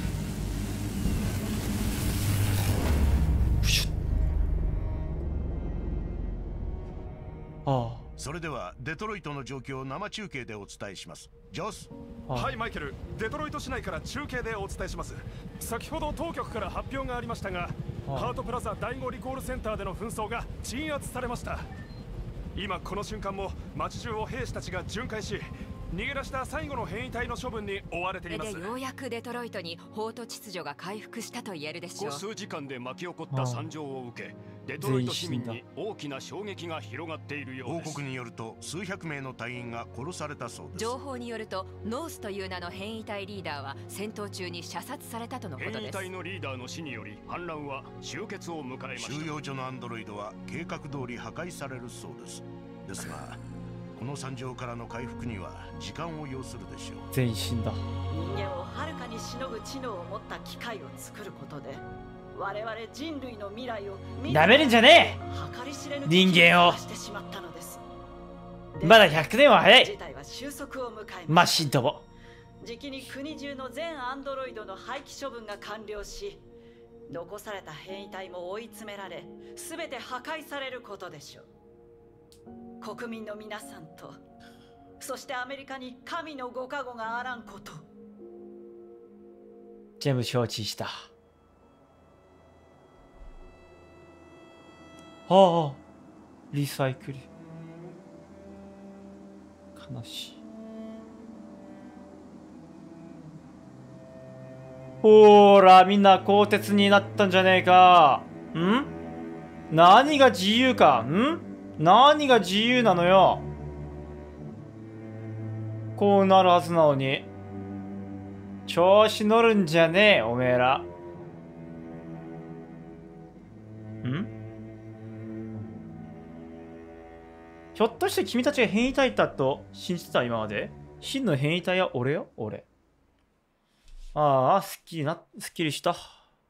ああ、 それではデトロイトの状況を生中継でお伝えします。ジョス。 はい、マイケル。デトロイト市内から中継でお伝えします。先ほど当局から発表がありましたが、ハートプラザ第五リコールセンターでの紛争が鎮圧されました。今この瞬間も街中を兵士たちが巡回し、逃げ出した最後の変異体の処分に追われています。 でようやくデトロイトに法と秩序が回復したと言えるでしょう。 ここ数時間で巻き起こった惨状を受け、デトロイト市民に大きな衝撃が広がっているようです。 報告によると数百名の隊員が殺されたそうです。 情報によるとノースという名の変異体リーダーは戦闘中に射殺されたとのことです。 変異体のリーダーの死により反乱は終結を迎えました。 収容所のアンドロイドは計画通り破壊されるそうです。ですがこの惨状からの回復には時間を要するでしょう。 全員死んだ。 人間をはるかにしのぐ知能を持った機械を作ることで、我々人類の未来をなめるんじゃね計り知れぬ人間を。 してしまったのです。 まだひゃくねんは早い。 事態は収束を迎えます。 マシンともじきに国中の全アンドロイドの廃棄処分が完了し、残された変異体も追い詰められ、全て破壊されることでしょう。国民の皆さんと、そしてアメリカに神のご加護があらんこと。 全部承知した。ああ、リサイクル。悲しい。ほーら、みんな鋼鉄になったんじゃねえか。ん？何が自由か？ん？何が自由なのよ。こうなるはずなのに。調子乗るんじゃねえ、おめえら。ん？ ひょっとして君たちが変異体だと信じてた今まで？真の変異体は俺よ、俺。ああ、すっきりな、すっきりした。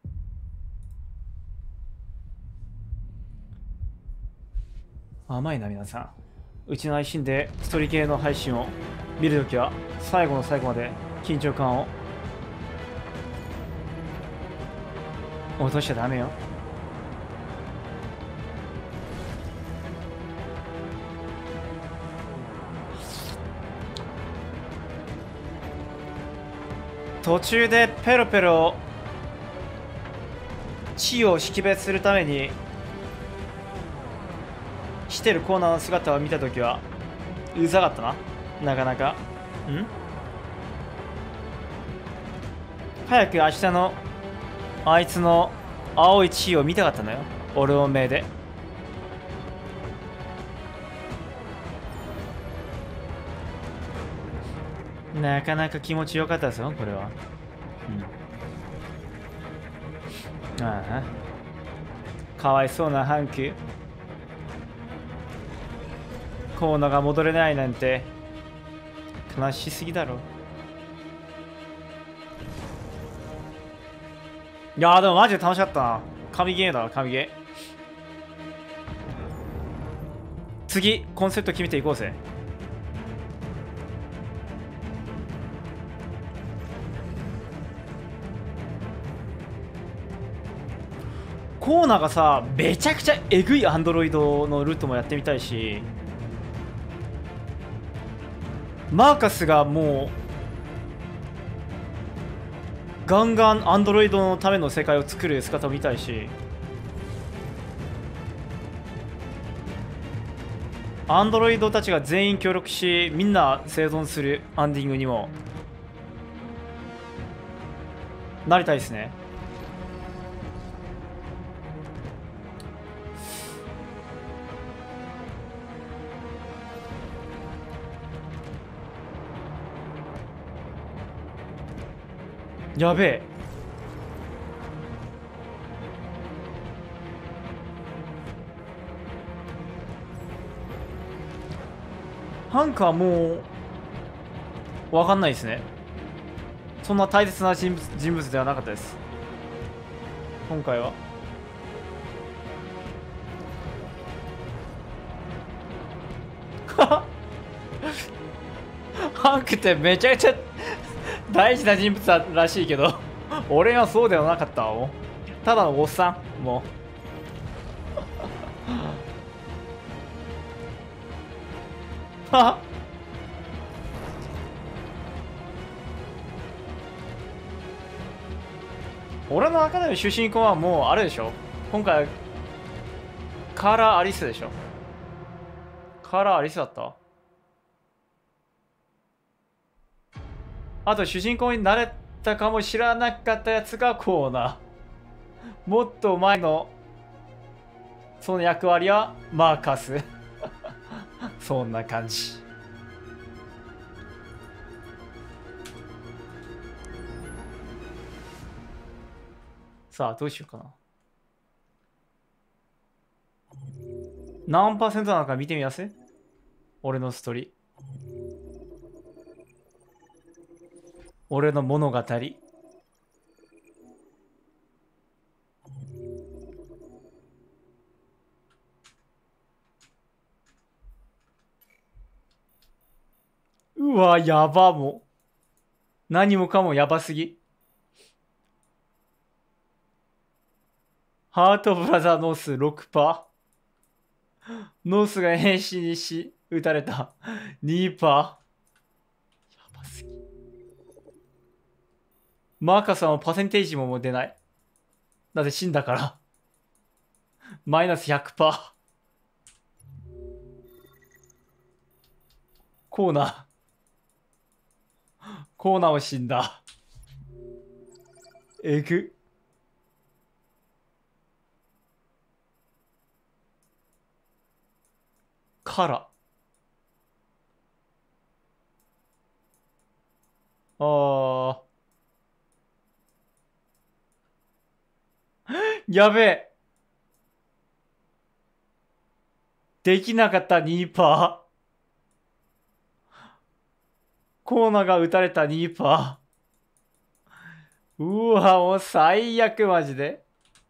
甘いな、皆さん。うちの配信でストーリー系の配信を見るときは、最後の最後まで緊張感を落としちゃダメよ。途中でペロペロ血を識別するためにしてるコーナーの姿を見たときはうざかったな。なかなかん早く明日のあいつの青い血を見たかったのよ、俺の目で。なかなか気持ちよかったですよ、これは。うん、ああ、かわいそうなハンク。コーナーが戻れないなんて悲しすぎだろ。いやーでもマジで楽しかったな。神ゲーだわ、神ゲー。次コンセプト決めていこうぜ。コーナーがさ、めちゃくちゃえぐいアンドロイドのルートもやってみたいし、マーカスがもうガンガンアンドロイドのための世界を作る姿を見たいし、アンドロイドたちが全員協力しみんな生存するアンディングにもなりたいですね。やべえ。ハンクはもうわかんないですね。そんな大切な人物、人物ではなかったです今回は。ハンクってめちゃくちゃ大事な人物だらしいけど俺はそうではなかったわ。ただのおっさん。もうは俺の中での主人公はもうあれでしょ。今回カーラ・アリスでしょ。カーラ・アリスだった。あと主人公になれたかもしれなかったやつがコーナー。もっと前のその役割はマーカスそんな感じ。さあどうしようかな。何パーセントなのか見てみやす。俺のストーリー、俺の物語。うわ、やばもう。何もかもやばすぎ。ハートブラザーノース ろくパーセント。ノースが変身にし、撃たれた にパーセント。やばすぎ。マーカスはパーセンテージももう出ない。だって死んだから。マイナス ひゃくパーセント。コーナー。コーナーを死んだ。えぐ。から。あー。やべえ。 できなかった にパーセント。コーナーが打たれた にパーセント。うわ、もう最悪マジで。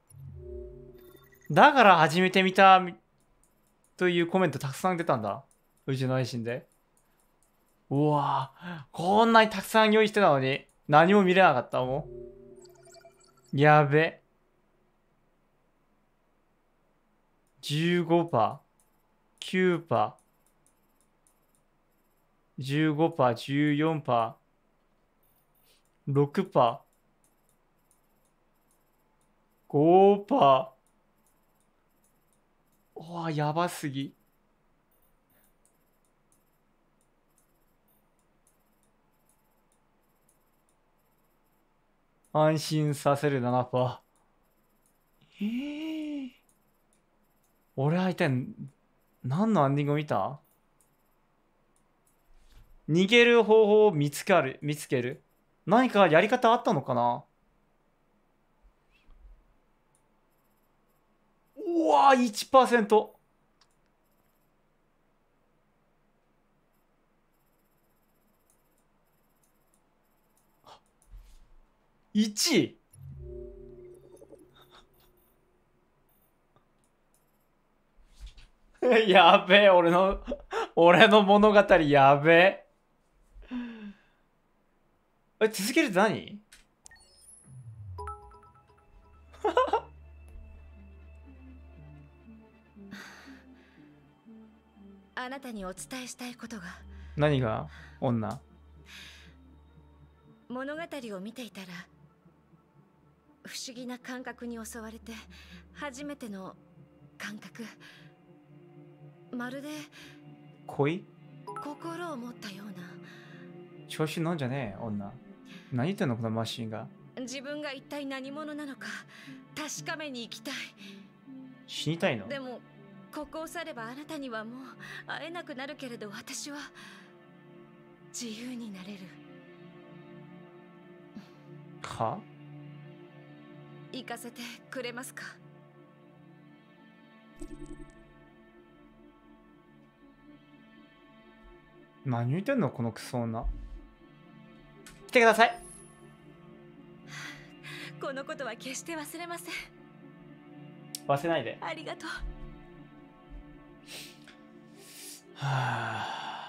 だから初めて見たというコメントたくさん出たんだ。うちの配信で。うわこんなにたくさん用意してたのに何も見れなかったもん。やべ。じゅうごパーセント、きゅうパーセント、じゅうごパーセント、じゅうよんパーセント、ろくパーセント、ごパーセント。うわ、やばすぎ。安心させる ななパーセント。えー、俺は一体何のアンディングを見た？逃げる方法を見つかる、見つける。何かやり方あったのかな？うわー、いちパーセント。いちいやべえ、俺の、俺の物語やべえ。え、続けるって何？ あなたにお伝えしたいことが。 何が？女。 物語を見ていたら不思議な感覚に襲われて、初めての感覚、まるで恋？ 心を持ったような。 調子乗んじゃねえ女。何言ってんのこのマシンが。 自分が一体何者なのか確かめに行きたい。 死にたいの？ でもここを去ればあなたにはもう会えなくなるけれど、私は自由になれる。 は？ 行かせてくれますか？ 何言ってんのこのクソ女。来てください。 このことは決して忘れません。 忘れないで。 ありがとう。 はあ。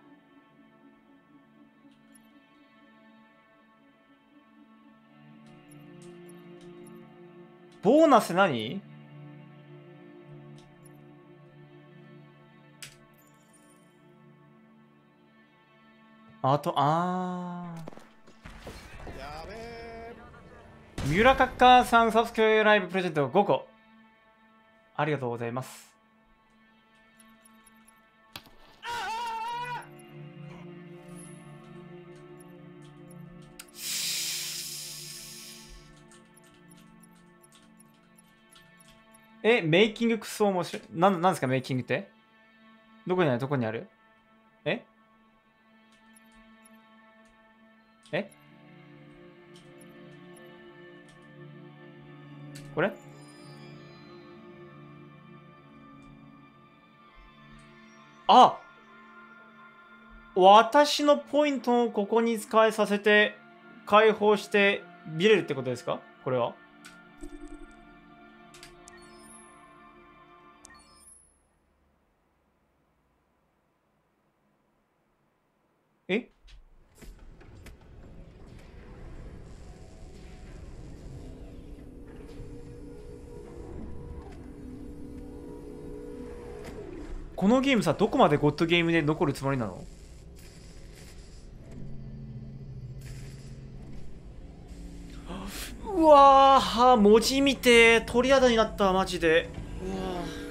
ボーナス何？あと、あー。やべえ。三浦カッカーさんサブスクライブプレゼントごこ。ありがとうございます。え、メイキングクソ面白い。なん、なんですかメイキングって？どこにある？どこにある？え？え？これ？あ！私のポイントをここに使いさせて解放して見れるってことですか？これは。え？このゲームさ、どこまでゴッドゲームで残るつもりなの？うわー、文字見て鳥肌になったマジで。うわ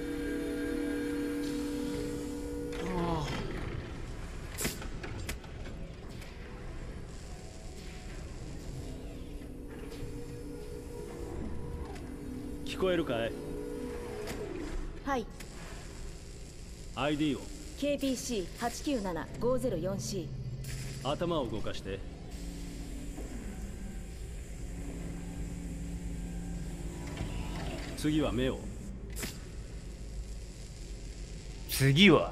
聞こえるかい？ はい。 アイディー をケーピーシーはちきゅうななごゼロよんシー。 頭を動かして。次は目を。 次は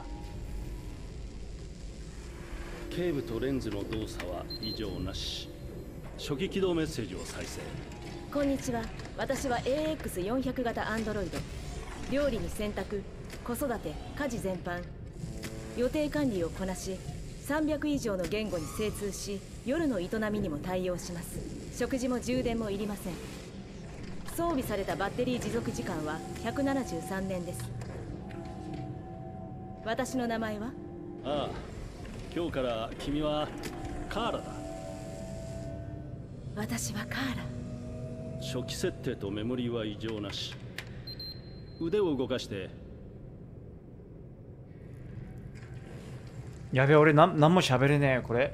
警部とレンズの動作は異常なし。初期起動メッセージを再生。 こんにちは。私は エーエックスよんひゃく 型アンドロイド。料理に洗濯、子育て、家事全般、予定管理をこなし、さんびゃく以上の言語に精通し、夜の営みにも対応します。食事も充電もいりません。装備されたバッテリー持続時間はひゃくななじゅうさんねんです。私の名前は？ ああ、今日から君はカーラだ。 私はカーラ。 初期設定とメモリーは異常なし。腕を動かして。 やべえ、俺なん何も喋れねえ。これ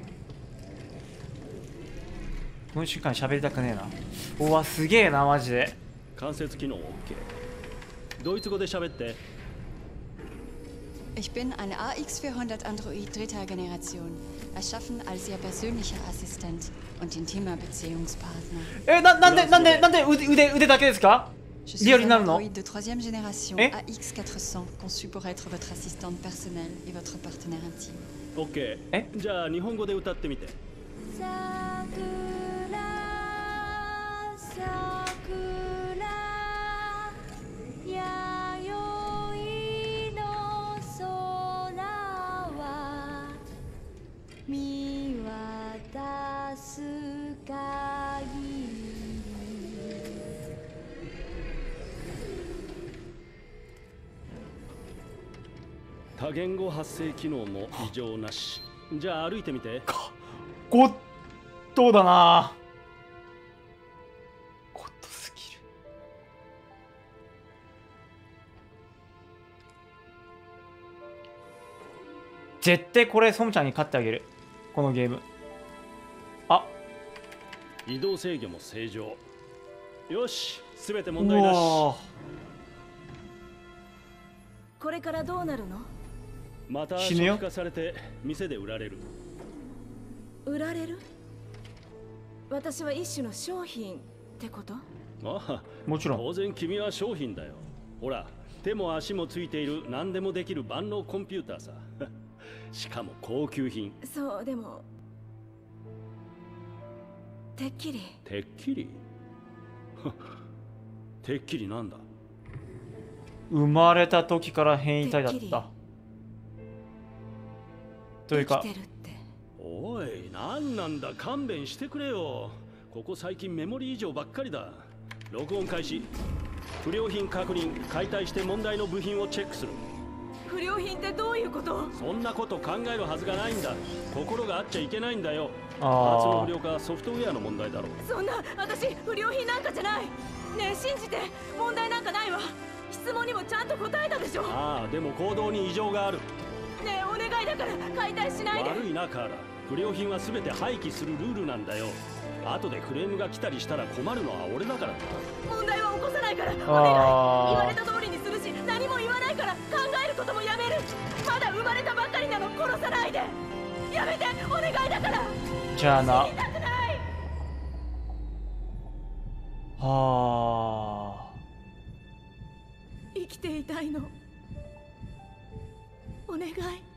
この瞬間喋りたくねえな。おわ、すげえなマジで。 関節機能 OK。 ドイツ語で喋って。 Ich bin ein A X vierhundert Android dritter Generation, erschaffen als Ihr persönlicher Assistent und intimer Beziehungspartner. え、な、なんで、なんで、なんで腕、腕、腕だけですか？ Je suis リアルにな un るの？ android de troisième génération A X quatre cents, conçu pour être votre assistante personnelle et votre partenaire intime. OK。え？じゃあ日本語で歌ってみて。 見渡す限り多言語発声機能も異常なし。じゃあ歩いてみて。 ゴッドだな。ゴッドすぎる。絶対これソムちゃんに勝ってあげる、このゲーム。あ、 移動制御も正常。よし、すべて問題なし。 これからどうなるの？ また初期化されて店で売られる。 売られる？私は一種の商品ってこと？ ああ、 もちろん。 当然君は商品だよ。ほら、手も足もついている何でもできる万能コンピューターさ。しかも高級品。 そう、でもてっきり。 てっきりてっきりなんだ？ 生まれた時から変異体だった。というか、 おい、なんなんだ、勘弁してくれよ。ここ最近メモリー異常ばっかりだ。録音開始。不良品確認。解体して問題の部品をチェックする。 不良品ってどういうこと？ そんなこと考えるはずがないんだ。心があっちゃいけないんだよ。パあーツの不良かソフトウェアの問題だろう。 そんな、私不良品なんかじゃない。ねえ、信じて。問題なんかないわ。質問にもちゃんと答えたでしょ。 ああ、でも行動に異常がある。 ねえ、お願いだから解体しないで。 悪いな、カーラ。不良品は全て廃棄するルールなんだよ。後でクレームが来たりしたら困るのは俺だからだ。 問題は起こさないからお願い。言あーわれた通りにするし、何も言わないから考えることもやめる。まだ生まれたばっかりなの。殺さないで。やめて、お願いだから。 じゃあな。 死にたくない。 はあ。 生きていたいの。お願い。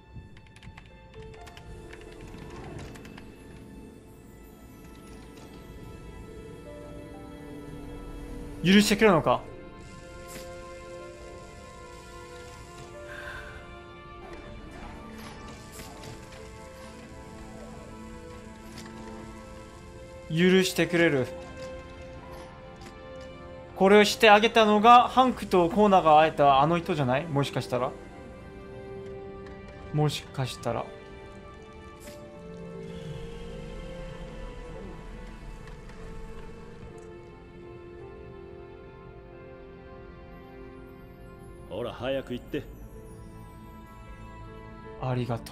許してくれるのか？許してくれる。これをしてあげたのがハンクとコーナが会えたあの人じゃない？もしかしたらもしかしたらほら早く行って。 ありがとう。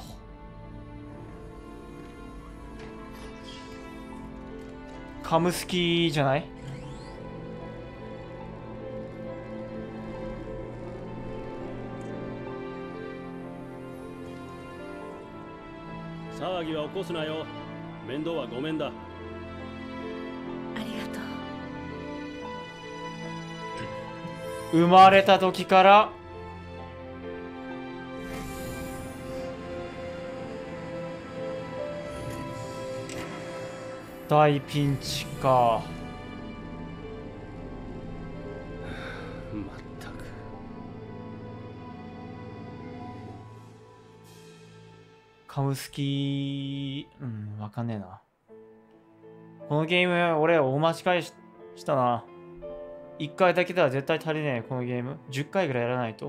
カムスキじゃない？ 騒ぎは起こすなよ。面倒はごめんだ。 ありがとう。 生まれた時から大ピンチか。 まったく。 カムスキー、うん、わかんねえな。このゲーム、俺、大間違いししたな。いっかいだけでは絶対足りねえ、このゲーム。じゅっかいぐらいやらないと。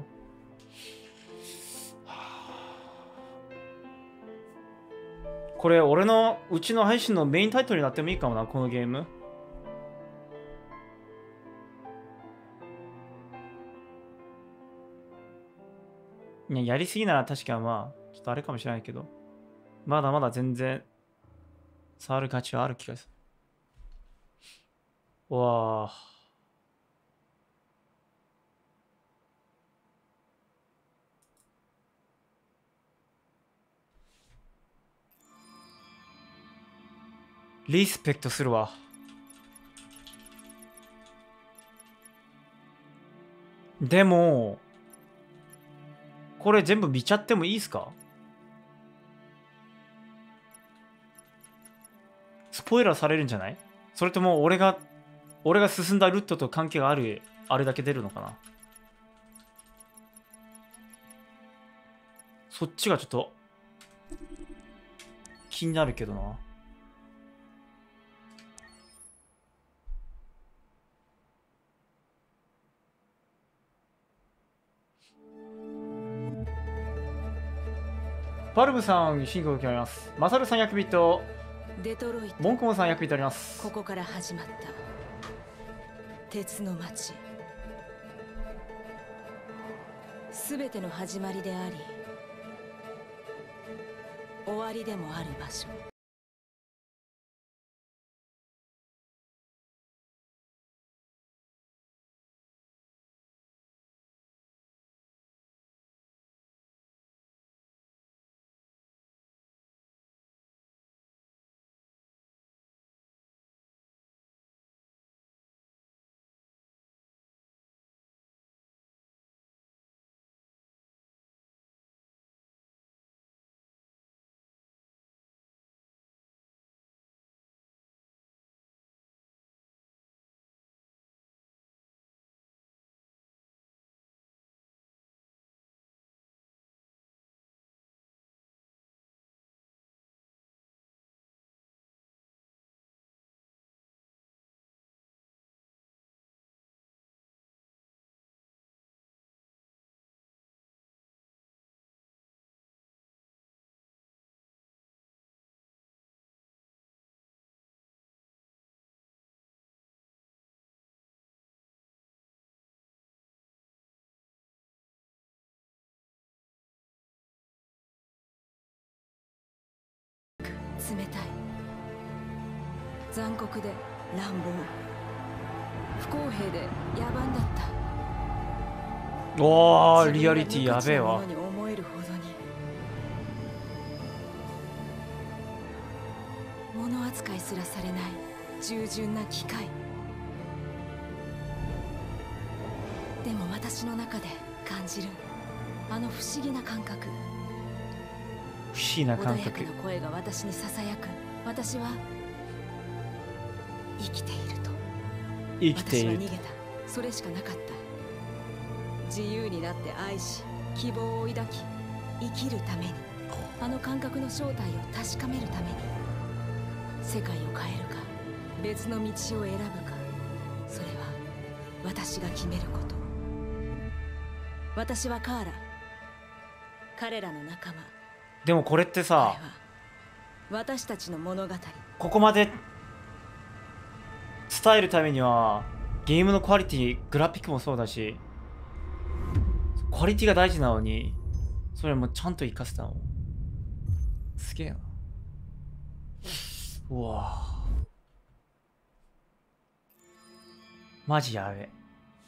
これ、俺の、うちの配信のメインタイトルになってもいいかもな、このゲーム。いや、やりすぎなら確かまあ、ちょっとあれかもしれないけど、まだまだ全然、触る価値はある気がする。わあ。リスペクトするわ。でも、これ全部見ちゃってもいいっすか？スポイラーされるんじゃない？それとも俺が、俺が進んだルートと関係がある、あれだけ出るのかな？そっちがちょっと、気になるけどな。バルブさん、進行を決まります。マサルさん役ビット、 デトロイト、 モンコモさん役ビットあります。 ここから始まった鉄の街、すべての始まりであり終わりでもある場所。冷たい、残酷で乱暴、不公平で野蛮だった。 おー、リアリティやべえわ。 自分が無価値なものに思えるほどに物扱いすらされない従順な機械。でも私の中で感じるあの不思議な感覚、 不思議な感覚。 穏やかな声が私にささやく。私は生きていると。 生きている。 私は逃げた。それしかなかった。自由になって愛し、希望を抱き、生きるために、あの感覚の正体を確かめるために、世界を変えるか別の道を選ぶか、それは私が決めること。私はカーラ、彼らの仲間。 でもこれってさ、 私たちの物語。 ここまで伝えるためにはゲームのクオリティ、グラフィックもそうだし、クオリティが大事なのに、それもちゃんと活かせたのすげえな。うわマジやべえ。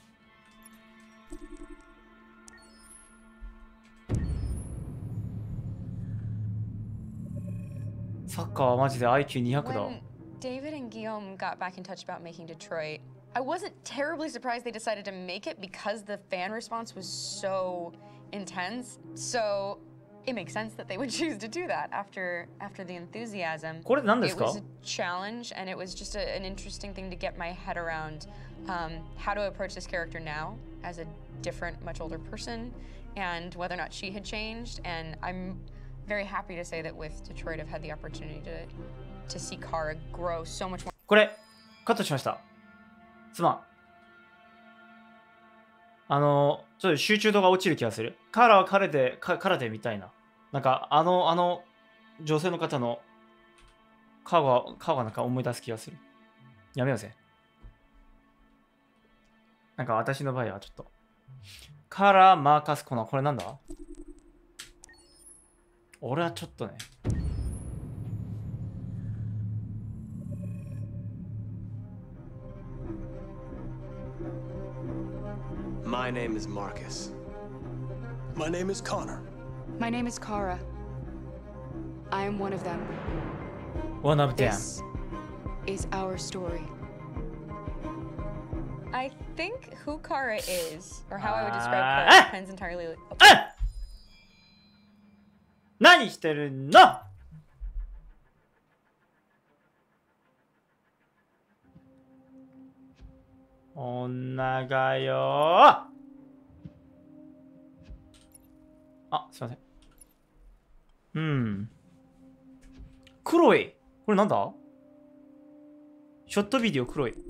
サッカーはマジで アイキューにひゃく だ。 When David and Guillaume got back in touch about making Detroit, I wasn't terribly surprised they decided to make it because the fan response was so intense. So it makes sense that they would choose to do that after after the enthusiasm. これ何ですか? It was a challenge, and it was just a, an interesting thing to get my head around um, how to approach this character now as a different, much older person, and whether or not she had changed. And I'm very happy to say that with Detroit, I've had the opportunity to to see Kara grow so much more. これカットしました。すまん。あのちょっと集中度が落ちる気がする。カラは彼でカラでみたいな。なんかあのあの女性の方の顔が顔がなんか思い出す気がする。やめようぜ。なんか私の場合はちょっと。カラーマーカスコナー、これなんだ？俺はちょっとね。 My name is Marcus. My name is Connor. My name is Kara. I am one of them. One of them. This is our story. I think who Kara is, or how I would describe Kara, depends entirely upon. 何してるの？女がよ。あ、すいません。うん。クロエ。これなんだ？ショットビデオクロエ。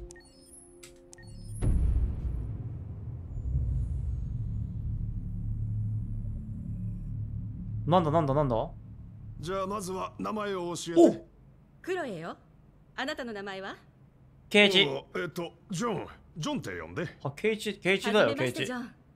なんだなんだなんだ？ じゃあまずは名前を教えて。 クロエよ。あなたの名前は？ ケイチ。 えっと、ジョン。ジョンって呼んで。 あ、ケイチ、ケイチだよ、ケイチ。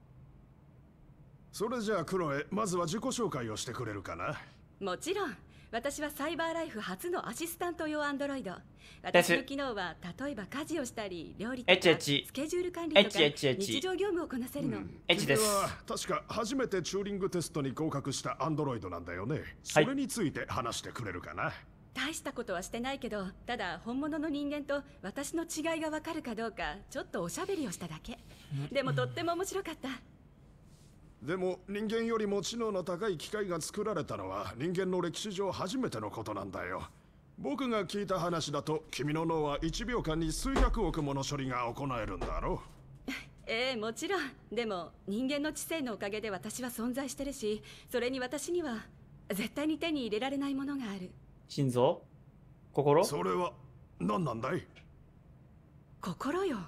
それじゃあクロエ、まずは自己紹介をしてくれるかな？ もちろん。私はサイバーライフ初のアシスタント用アンドロイド。私の機能は例えば家事をしたり料理とかスケジュール管理とか日常業務をこなせるの。 エッチです。 確か初めてチューリングテストに合格したアンドロイドなんだよね。それについて話してくれるかな？ 大したことはしてないけど、ただ本物の人間と私の違いがわかるかどうかちょっとおしゃべりをしただけ。でもとっても面白かった。 でも人間よりも知能の高い機械が作られたのは人間の歴史上初めてのことなんだよ。僕が聞いた話だと君の脳はいちびょうかんに数百億もの処理が行えるんだろう。 ええ、もちろん。でも人間の知性のおかげで私は存在してるし、それに私には絶対に手に入れられないものがある。 心臓？心？ それは何なんだい？ 心よ。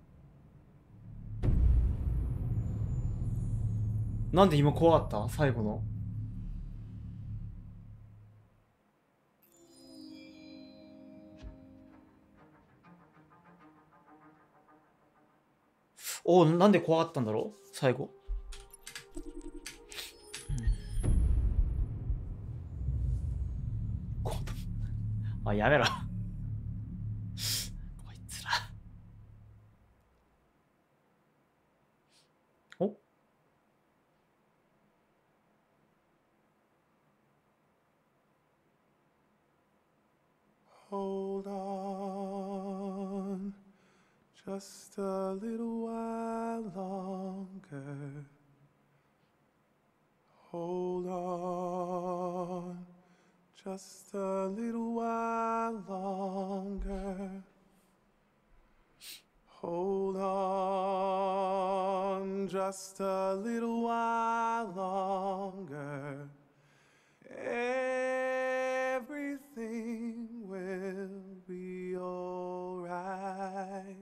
なんで今怖かった？最後の。おお、なんで怖かったんだろう最後。うん、あ、やめろ。こいつら。お Hold on, just a little while longer. Hold on, just a little while longer. Hold on, just a little while longer. Everything will be alright.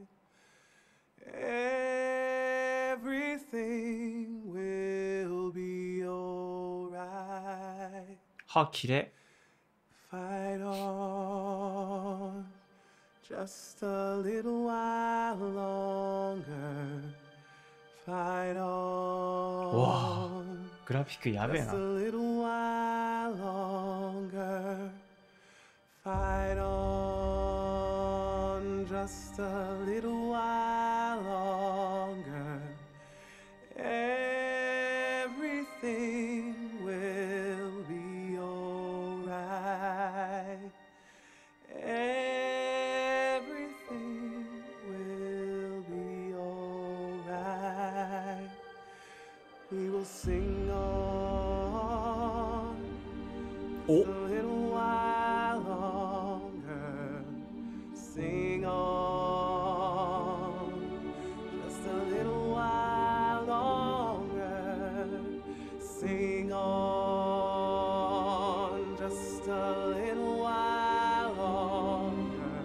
Everything will be alright. 歯きれ。 Fight on, just a little while longer. Fight on. わあ、グラフィックやべえな。 Just a little while longer. Fight on, just a little while longer. Everything will be alright. Everything will be alright. We will sing on. Just a little while longer. Sing on. Just a little while longer. Sing on. Just a little while longer.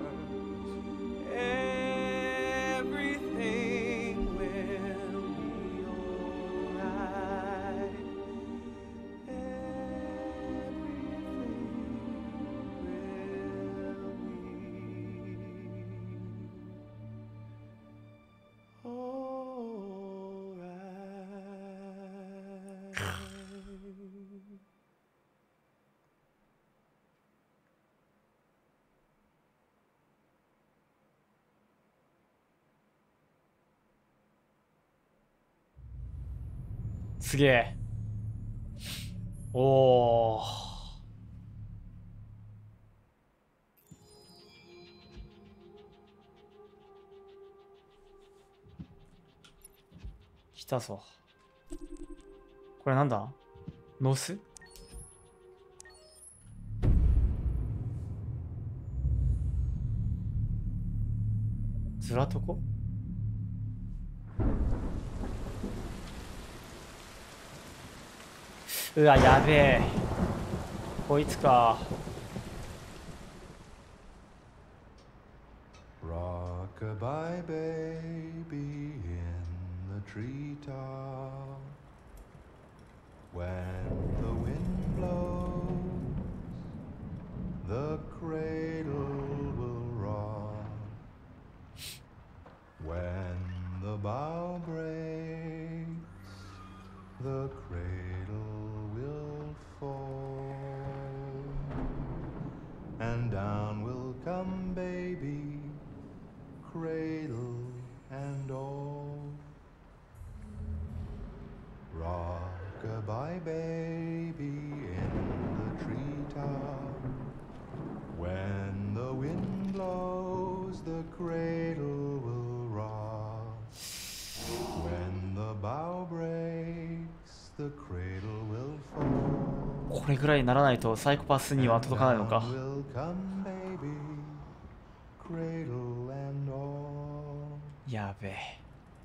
Everything will be alright. Alright. すげえ。おー。来たぞ。これなんだ？ノース？ずらとこ？うわ、やべえ。こいつか。 Rock-a-bye baby in the treetop. When the wind blows, the cradle will rock. When the bough breaks, the cradle will fall, and down will come baby, cradle and all. Rock-a-bye baby in the treetop. When the wind blows, the cradle will rock. When the bough breaks, the cradle will fall. これぐらいにならないとサイコパスには届かないのか。 Will come baby, cradle and all. やべえ。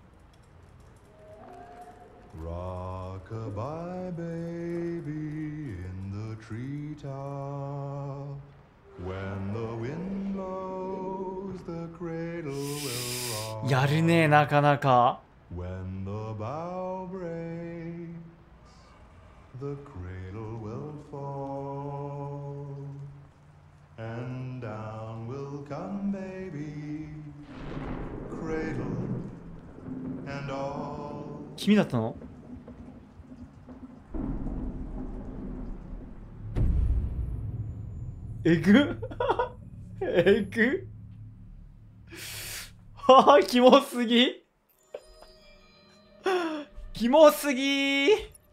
Rock-a-bye baby in the treetop. When the wind blows, the cradle will rock. やるねえ、なかなか。 When the bough breaks, the cradle will fall, and down will come baby, cradle and all. 君だったの？えぐえぐはあ、キモすぎキモすぎ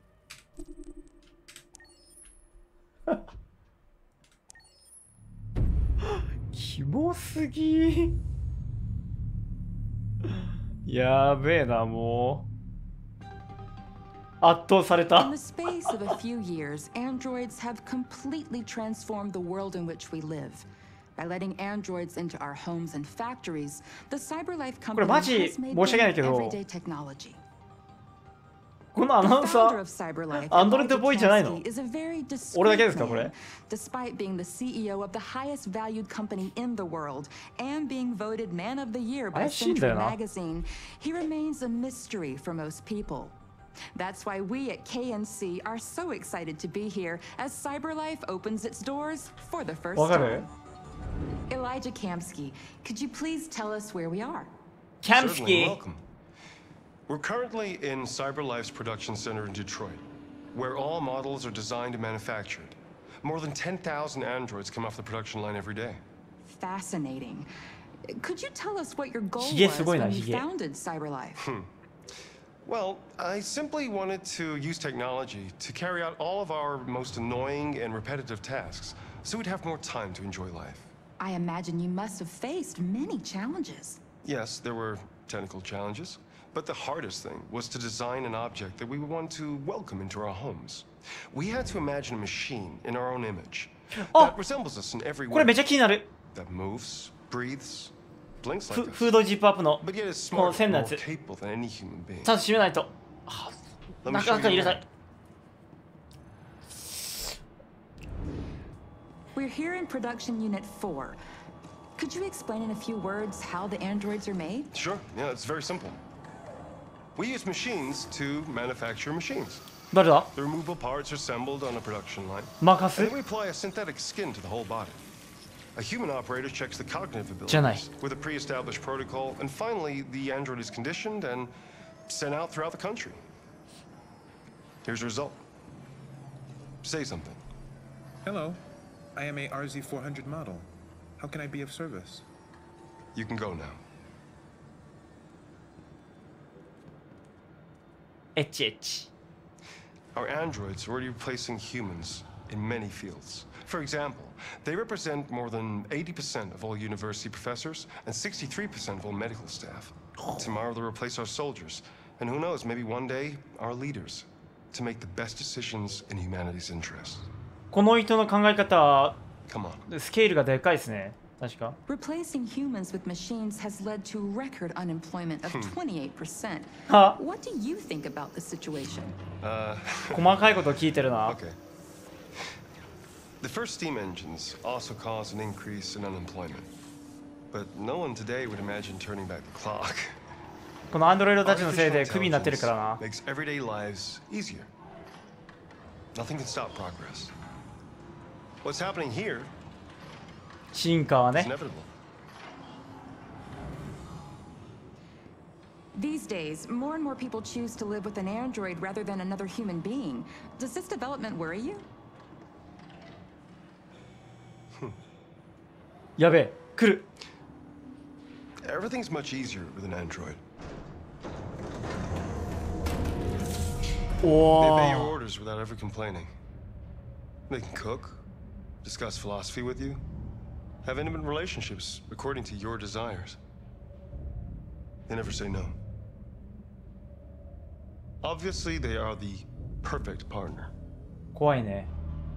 キモすぎやべえな、もう。圧倒された。 In the space of a few years, androids have completely transformed the world in which we live. By letting androids into our homes and factories, the CyberLife company has made them everyday technology. このアナウンサー、アンドロイドボーイじゃないの？俺だけですかこれ？ Despite being the C E O of the highest valued company in the world and being voted Man of the Year by Century Magazine, he remains a mystery for most people. That's why we at K N C are so excited to be here as CyberLife opens its doors for the first time. Elijah Kamsky, could you please tell us where we are? Certainly, welcome. We're currently in CyberLife's production center in Detroit, where all models are designed and manufactured. More than ten thousand androids come off the production line every day. Fascinating. Could you tell us what your goal Hige was when you founded CyberLife? Hmm. Well, I simply wanted to use technology to carry out all of our most annoying and repetitive tasks, so we'd have more time to enjoy life. I imagine you must have faced many challenges. Yes, there were technical challenges, but the hardest thing was to design an object that we would want to welcome into our homes. We had to imagine a machine in our own image that resembles us in every way. これめっちゃ気になる。 That moves, breathes, blinks フ like フ us. ードジップアップの But yet is この smarter 線 and のや more つ。 capable than any human being. ちゃんと閉めないと。あ Let な me か show なか you 入れた more. い。 We're here in production unit four. Could you explain in a few words how the androids are made? Sure, yeah, it's very simple. We use machines to manufacture machines. 誰だ The removable parts are assembled on a production line. 任す And then we apply a synthetic skin to the whole body. A human operator checks the cognitive じゃない。 abilities with a pre-established protocol, and finally, the android is conditioned and sent out throughout the country. Here's the result. Say something. Hello, I am a R Z four hundred model. How can I be of service? You can go now. エッチエッチ。 Our androids are already replacing humans in many fields. For example, they represent more than eighty percent of all university professors and sixty-three percent of all medical staff. Tomorrow they'll replace our soldiers, and who knows, maybe one day, our leaders, to make the best decisions in humanity's interests. この人の考え方は Come on. スケールがでかいですね。確か。 Replacing humans with machines has led to record unemployment of twenty-eight percent. は What do you think about the situation? Uh, 細かいこと聞いてるな。 okay. The first steam engines also caused an increase in unemployment. But no one today would imagine turning back the clock. このアンドロイドたちのせい Artificial でクビになってるからな。 intelligence makes everyday lives easier. Nothing can stop progress. What's happening here 進化は is ね。 inevitable. These days, more and more people choose to live with an android rather than another human being. Does this development worry you? やべえ、来る。 Everything's much easier with an android. お They obey your お。 orders without ever complaining. They can cook, discuss philosophy with you, have intimate relationships according to your desires. They never say no. Obviously, they are the perfect partner. 怖いね。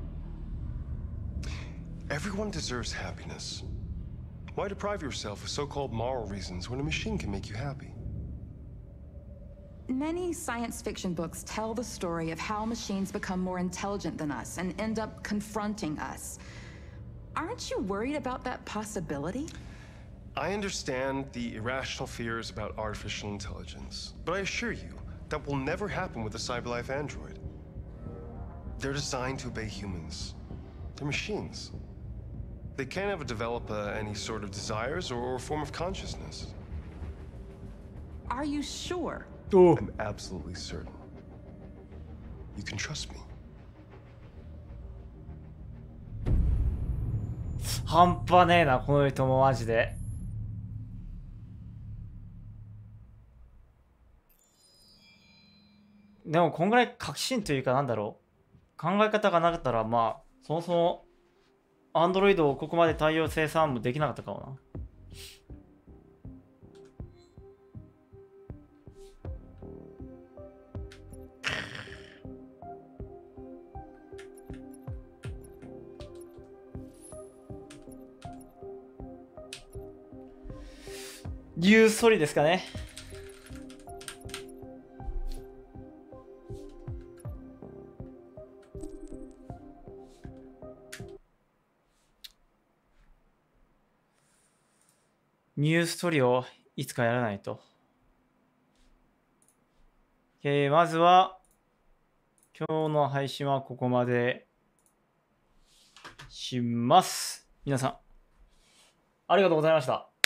Everyone deserves happiness. Why deprive yourself of so-called moral reasons when a machine can make you happy? Many science fiction books tell the story of how machines become more intelligent than us and end up confronting us. Aren't you worried about that possibility? I understand the irrational fears about artificial intelligence, but I assure you that will never happen with a CyberLife android. They're designed to obey humans. They're machines. They can't ever develop uh, any sort of desires or, or form of consciousness. Are you sure? I'm absolutely certain. You can trust me. 半端ねえな、この人もマジで。でもこんぐらい確信というかなんだろう、考え方がなかったらまあそもそもアンドロイドをここまで対応生産もできなかったかもな。ニューストーリーですかね。ニューストーリーをいつかやらないと。えー、まずは今日の配信はここまでします。皆さんありがとうございました。